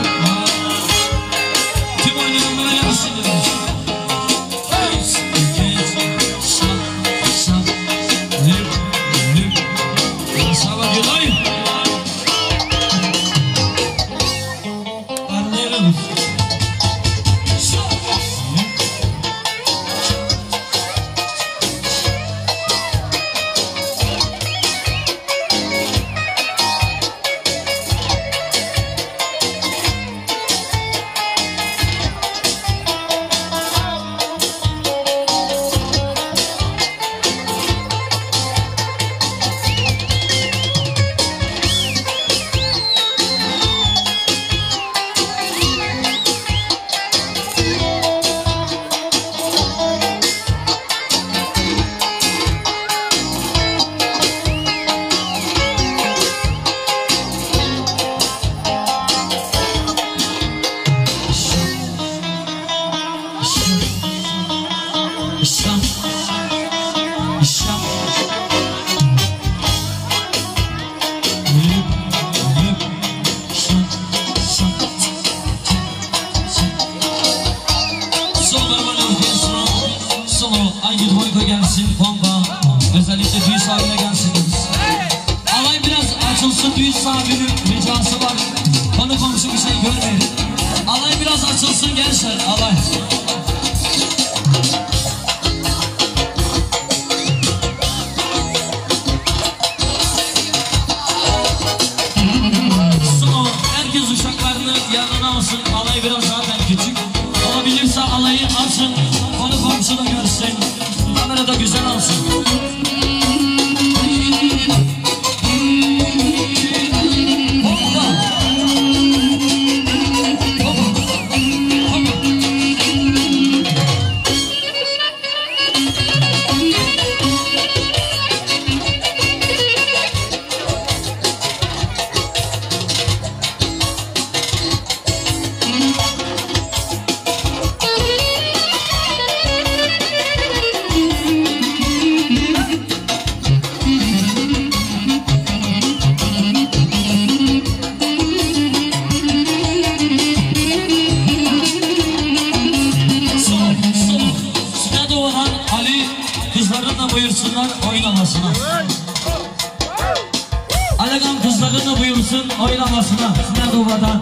Tüm oynayanlara gelsin diyoruz. Sağlam günaydın. Anlayalım. Özellikle düğün sahibine gelsiniz. Alay biraz açılsın, düğün sahibinin ricası var. Konu komşu bir şey görmeyin. Alay biraz açılsın gençler, alay. Sonra herkes uşaklarını yanına alsın. Alay biraz zaten küçük. Olabilirse alayı açın. Konu komşu da görsün. Kamerada güzel alsın. uşağını buyursun oylamasına. Sinan Ova'dan.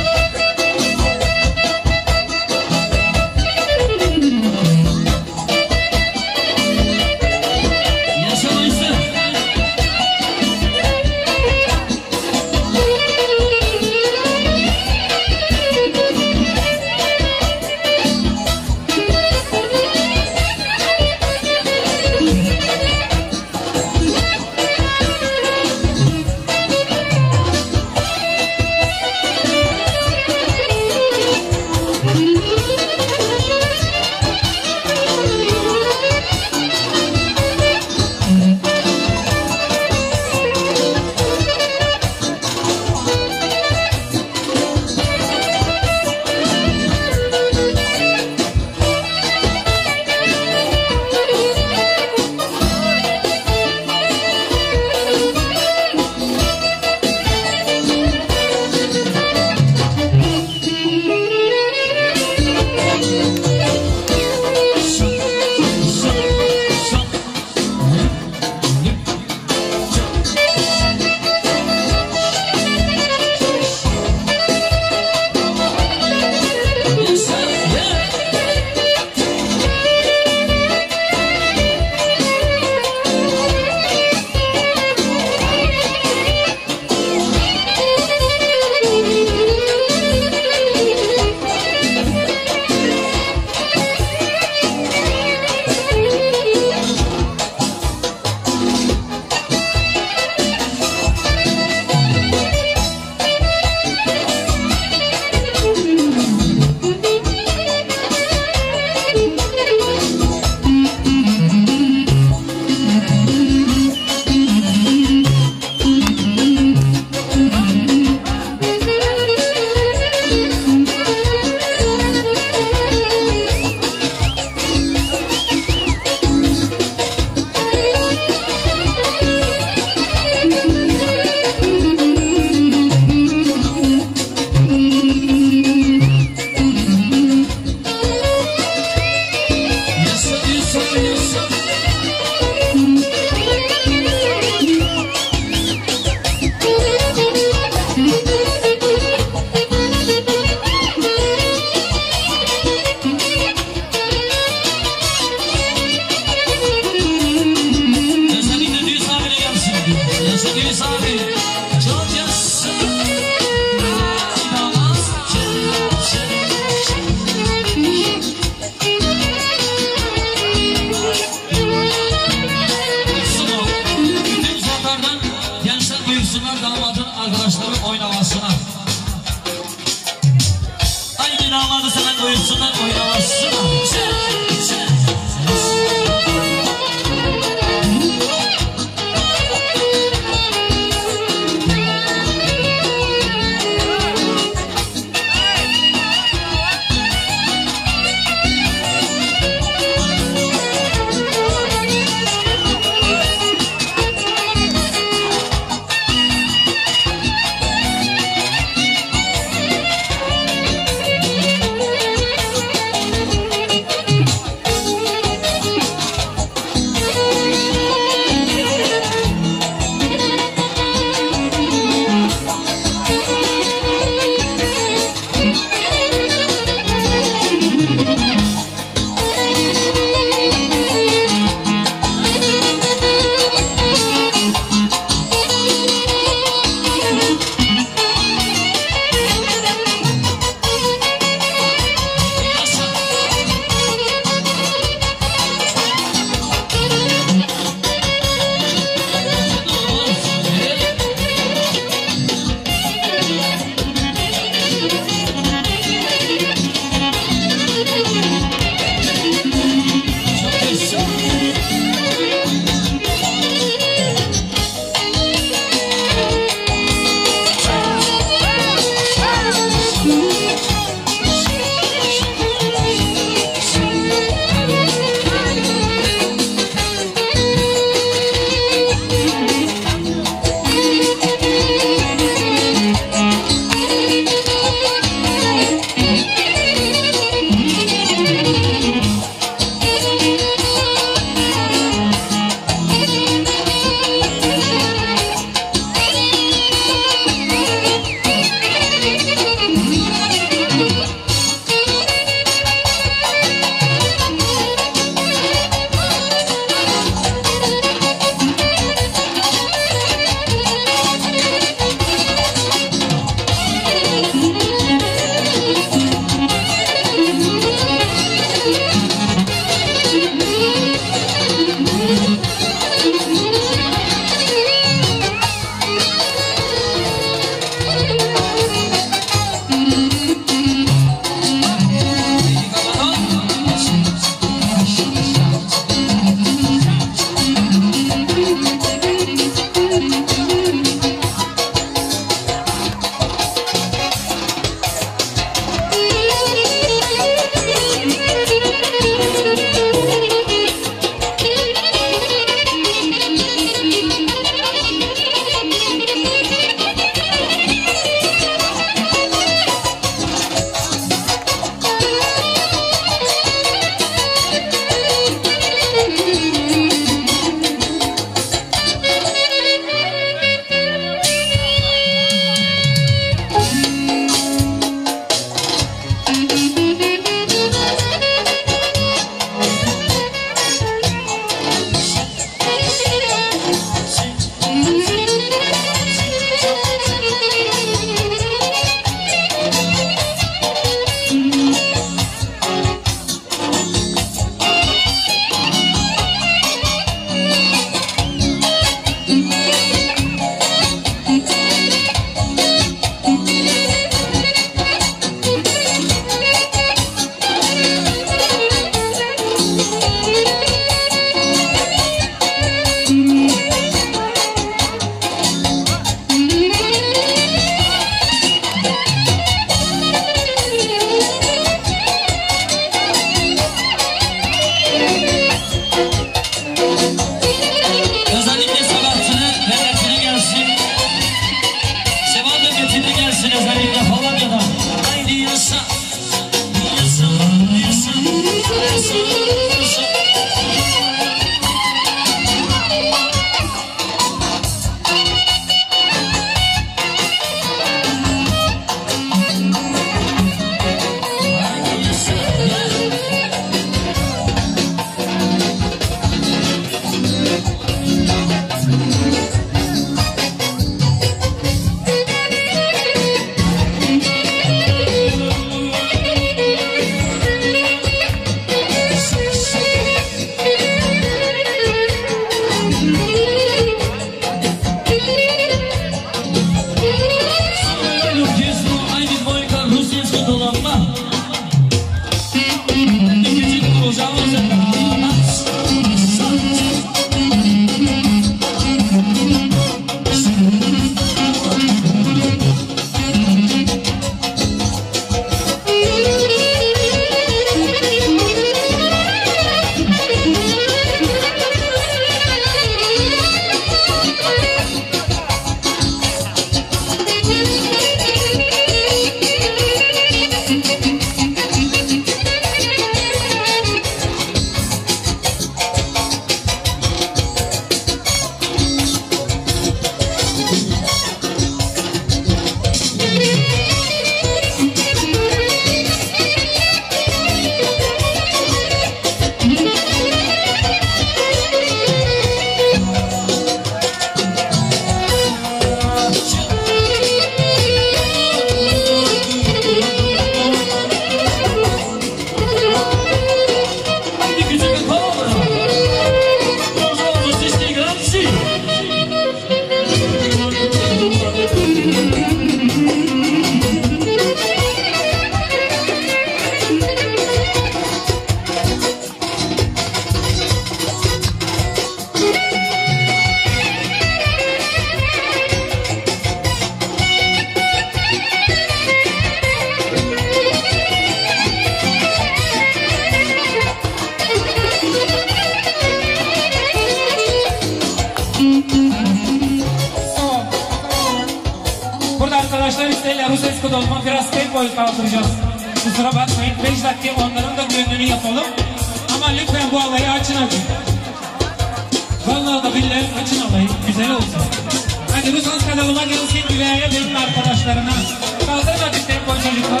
tempo dolma biraz tempoyu kaldıracağız. Kusura bakmayın 5 dakika onların da gönlünü yapalım. Ama lütfen bu alayı açın hadi. Vallahi da billahi açın alayı. Güzel olsun. Hadi bu son kanalıma gelsin güveye benim arkadaşlarına. Kaldırın hadi tempo çocuklar.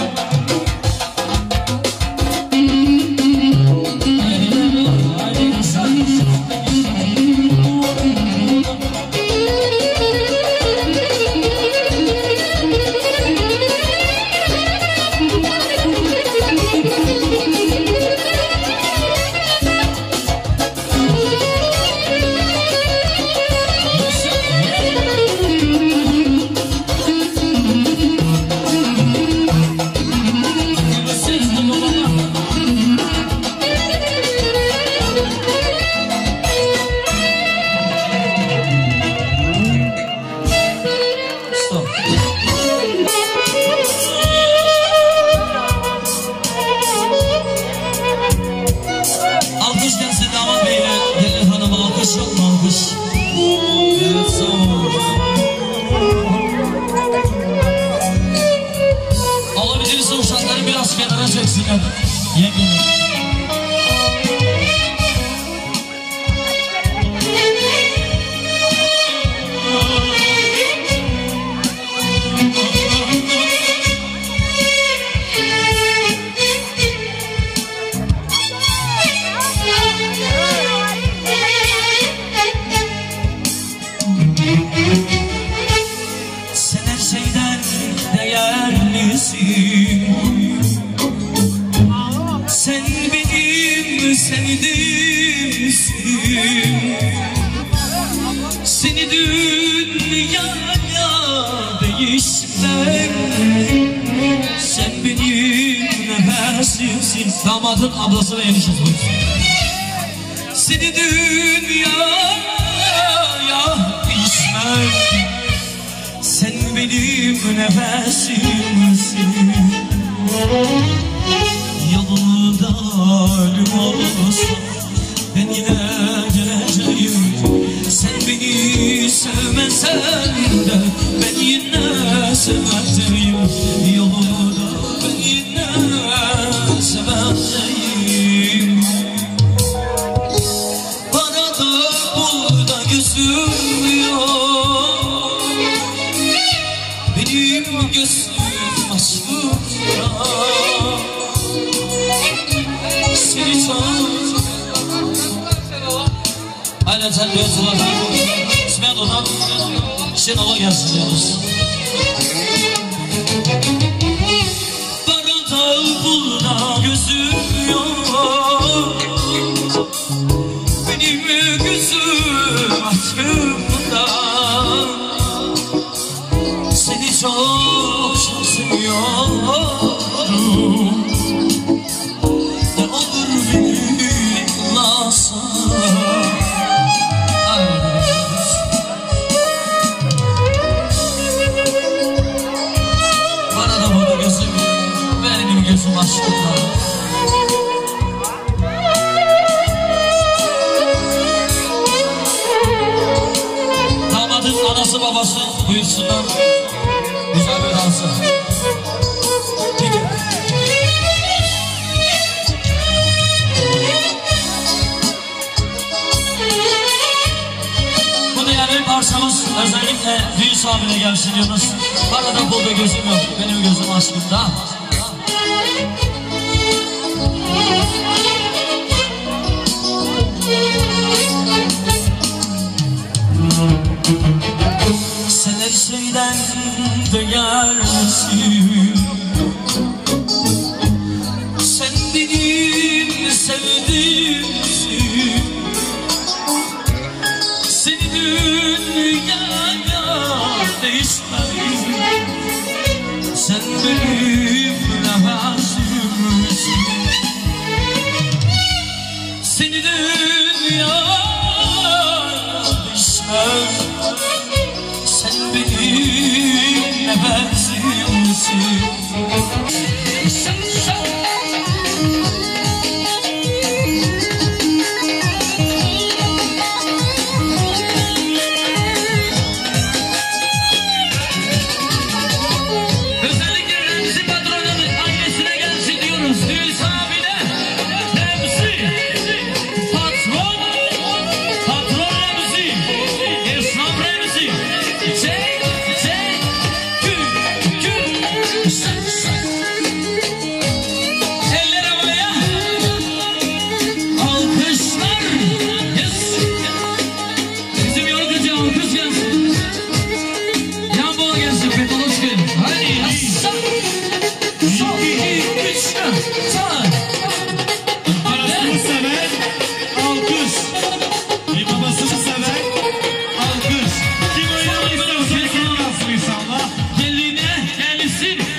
Alabilirse uşakları biraz kenara çeksinler. Yengeler. Sen her şeyden değerlisin. Sen benim sevdiğimsin. Seni dünyaya değişmem. Sen benim nefesimsin. Damadın ablası ve eniştesi buyursun. Seni dünyaya değişmem. Sen benim nefesimsin. Yolunda ölüm olsa ben yine geleceğim. Sen beni sevmesen de ben yine seveceğim. Yolunda ben yine seveceğim. Bana da burada gözüm yok. Benim gözüm aşkımda. Seni çok Aynen sen diyorsun lan. İsmet Odan Şenol'a gelsin diyoruz. bana da burada gözüm yok. Benim gözüm aşkımda. Seni çok çok seviyorum. Ne olur beni anlasan. Bana da burada gözüm, benim gözüm aşkımda. Damadın anası babası buyursunlar. Güzel bir dansı. Peki. Bu değerli parçamız özellikle düğün sahibine gelsin diyoruz. Bana da burada gözüm yok. Benim gözüm aşkımda. Sen her şeyden değerlisin. Sen benim sevdiğimsin. Seni dünyaya değişmem. Sen benim nefesimsin. Seni dünyaya değişmem. Sen benim nefesimsin. Özellikle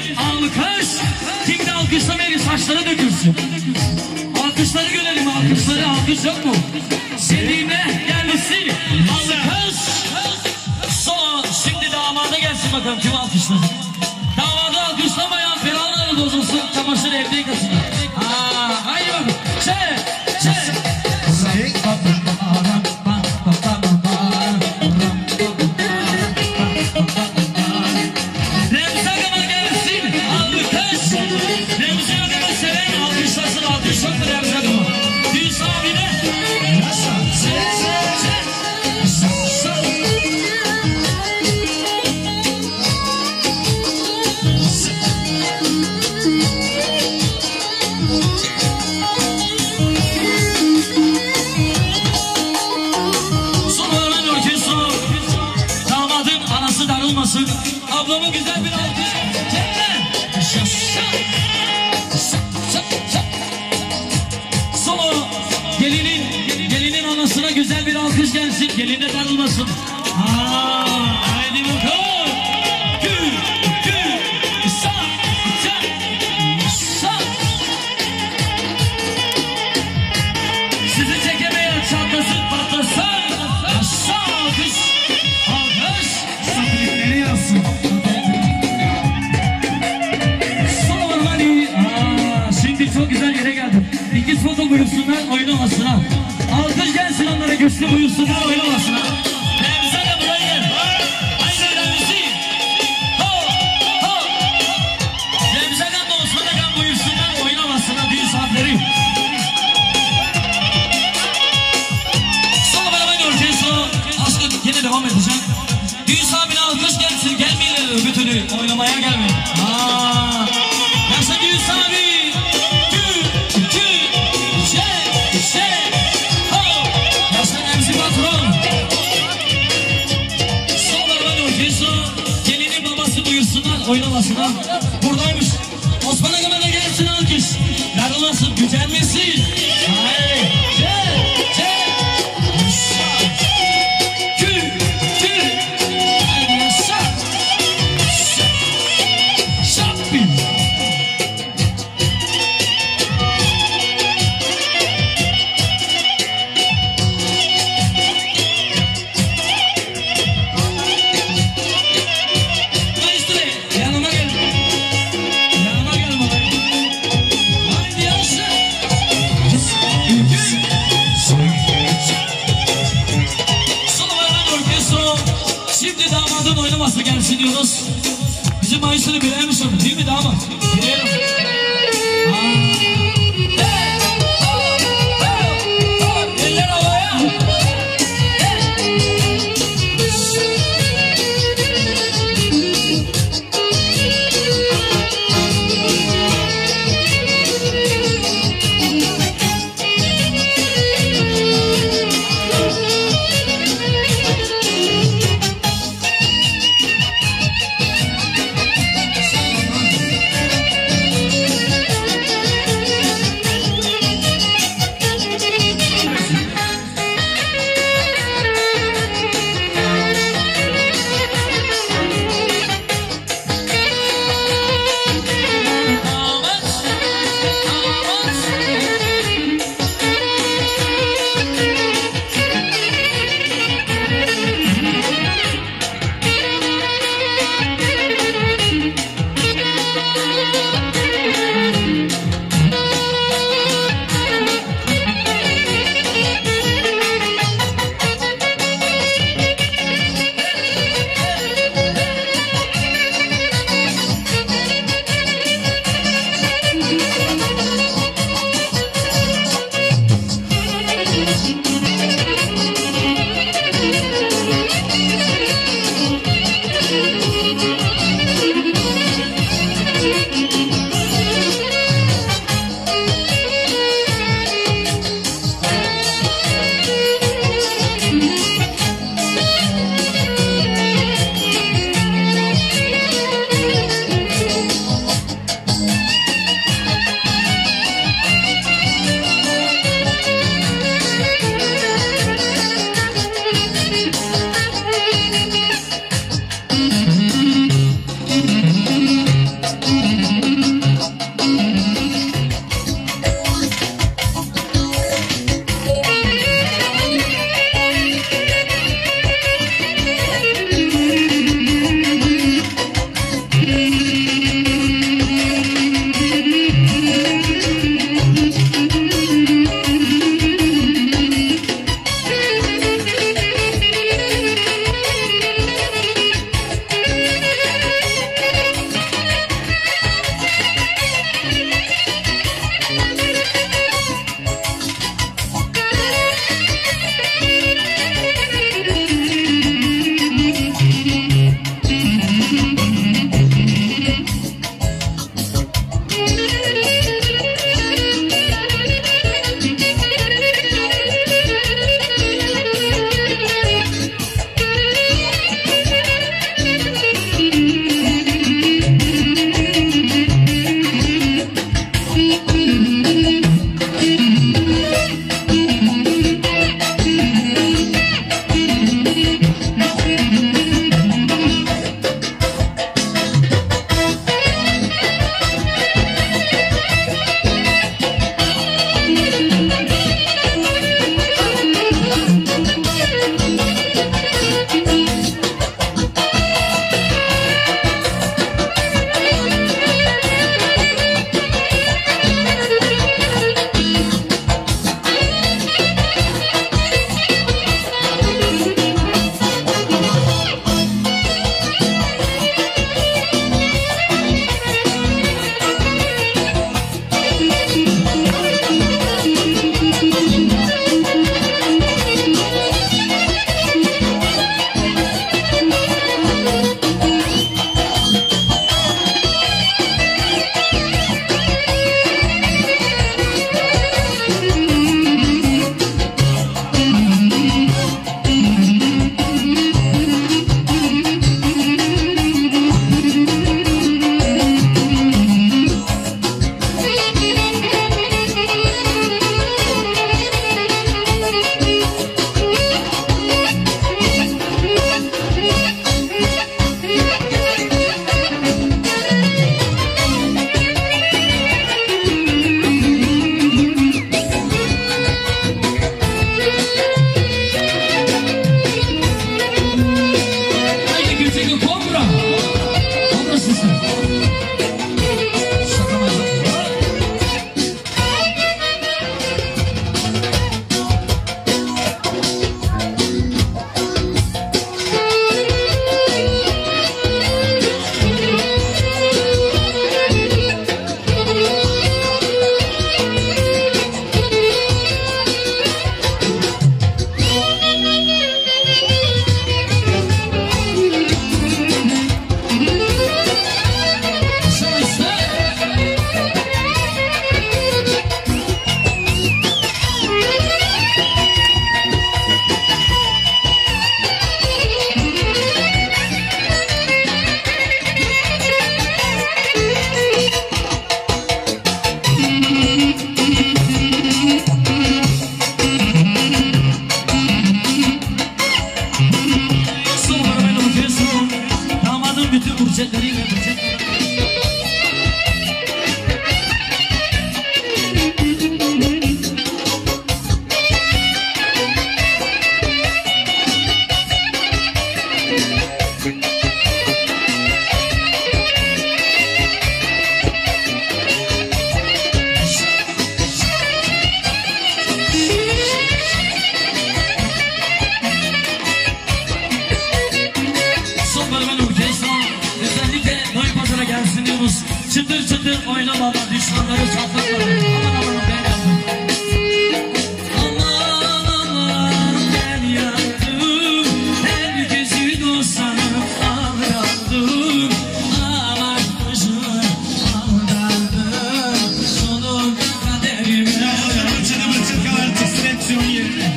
alkış. Kimde alkışlamayın saçları dökülsün. Alkışları görelim, alkışları. Alkış yok mu? Sevdiğime gelmesin. Alkış. Son şimdi damada gelsin bakalım kim alkışladı. Damadı alkışlamayan ferahları bozulsun. Çamaşır evde yıkasın. Haydi bakalım. Remzi Agama gelsin. Alkış. Remzi Agama seven alkışlasın. Alkış yok mu Remzi Agama? Düğüs abine. Sonradan orkestra. Damadın anası darılmasın. Ablamın güzel bir alkış. Solo. Gelinin anasına güzel bir alkış gelsin. Gelin de darılmasın. Haydi bakalım. Sizi çekemeyen çatlasın, patlasın. Aşağı alkış. Alkış. Saplikleri yazsın. Son hadi. Şimdi çok güzel yere geldim. İkiz foto buyursunlar oynamasına. Alkış gelsin onlara, güçlü buyursunlar oynamasına. Remzi Aga buraya gel. Haydi Remzi. Remzi Aga'nın da Osman Aga'nın buyursunlar oynamasına düğün saatleri. Sonra beraber orkestra. Aşkım yine devam edeceğim. Düğün saatine alkış gelsin. Gelmeyin öbür türlü oynamaya gelmeyin. Yaşa düğün saati. Yaşa Remzi patron. Sonra beraber orkestra. Gelinin babası buyursunlar oynamasına. Buradaymış. Osman Aga'na da gelsin alkış. Darılasın, gücenmesin. Haydi. Yanıma gel. Yanıma gel baba. Haydi yaşa. Sonra orkestra. Şimdi damadın oynaması gelsin diyoruz. Bizim Ayşe'ni bilemiş onu değil mi damat? Biliyorum. Eller havaya. çıtır oynamama düşmanları çatlatma. Aman aman ben yandım. Aman aman ben yandım. Herkesi dostlarım aldandım. Aman kızım aldandım. Sonunda kaderime. Bıçır kartı seleksiyon yerine.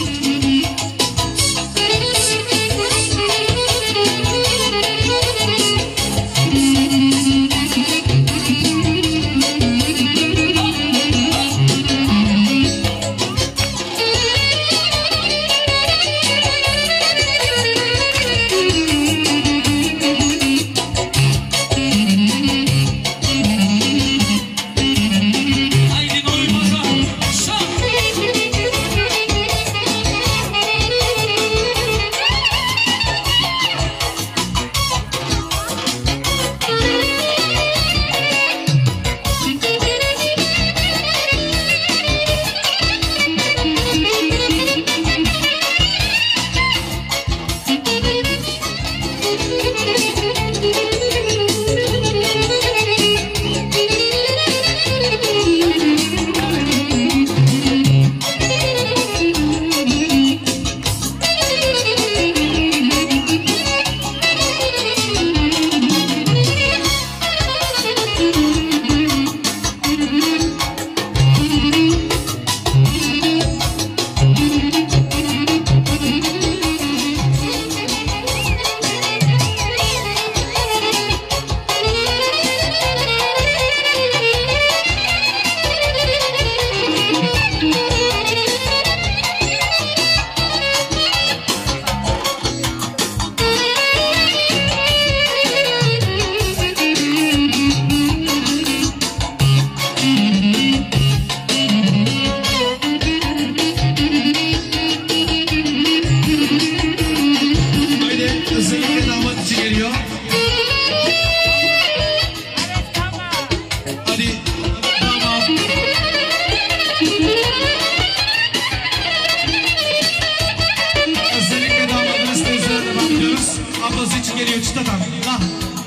Ablası için geliyor çıtadan. Lah.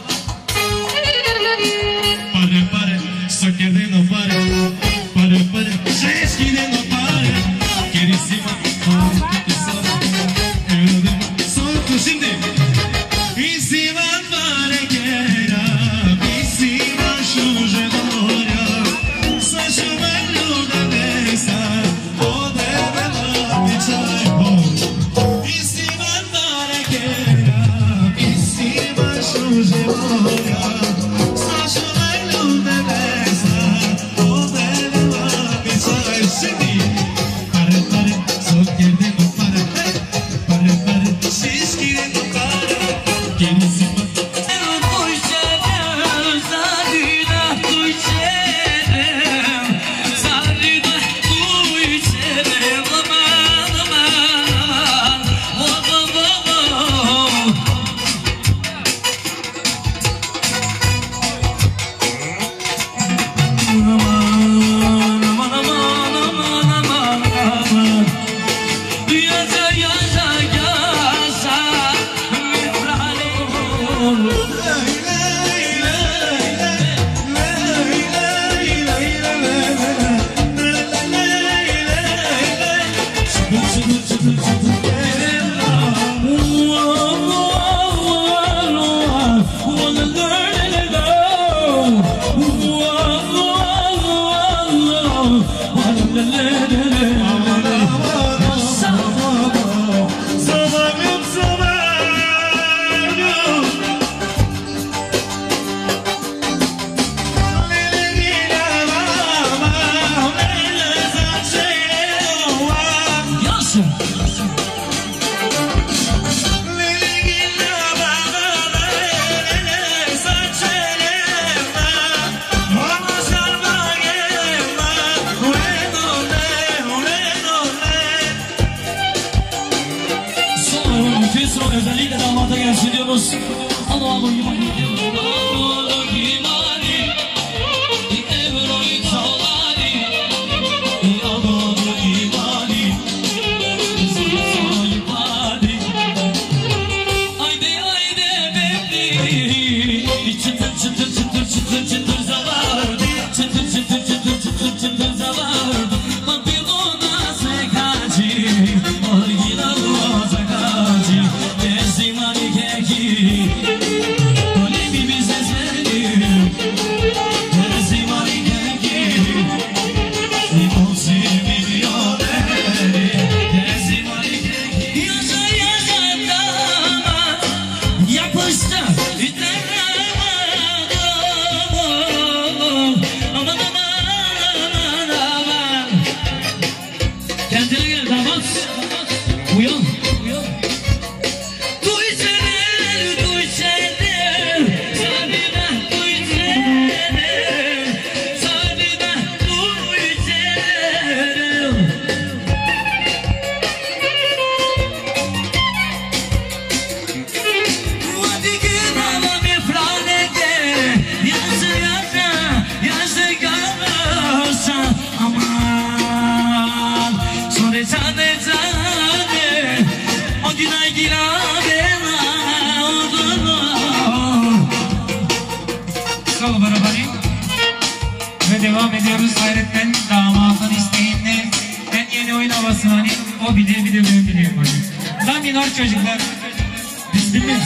Pare pare, só que não pare. Pare pare, gente que não pare. Queríssima, que sabe. Eu não solto şimdi. Em cima pare queira, em cima chuje doria. Saçma luda dessa, o deve lá me chaibo. Em cima pare queira. Chuje doria, saçma luda dessa, o deve lá me chaibo. Şimdi, pare pare, só que não para. Pare pare, siz que não para. Queríssima. Özellikle damata gelsin diyoruz. Allah'ım imani. Haydi haydi bebli. Çıtır çıtır çıtır çıtır çıtır zavallı. Ve devam ediyoruz hayretten damatın isteğinle. En yeni oyun havası hani o biliyor bir de ben biliyorum hani. Lan minor çocuklar. Biz bilmeyiz.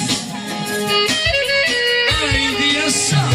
Haydi yaşa.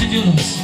ediyoruz.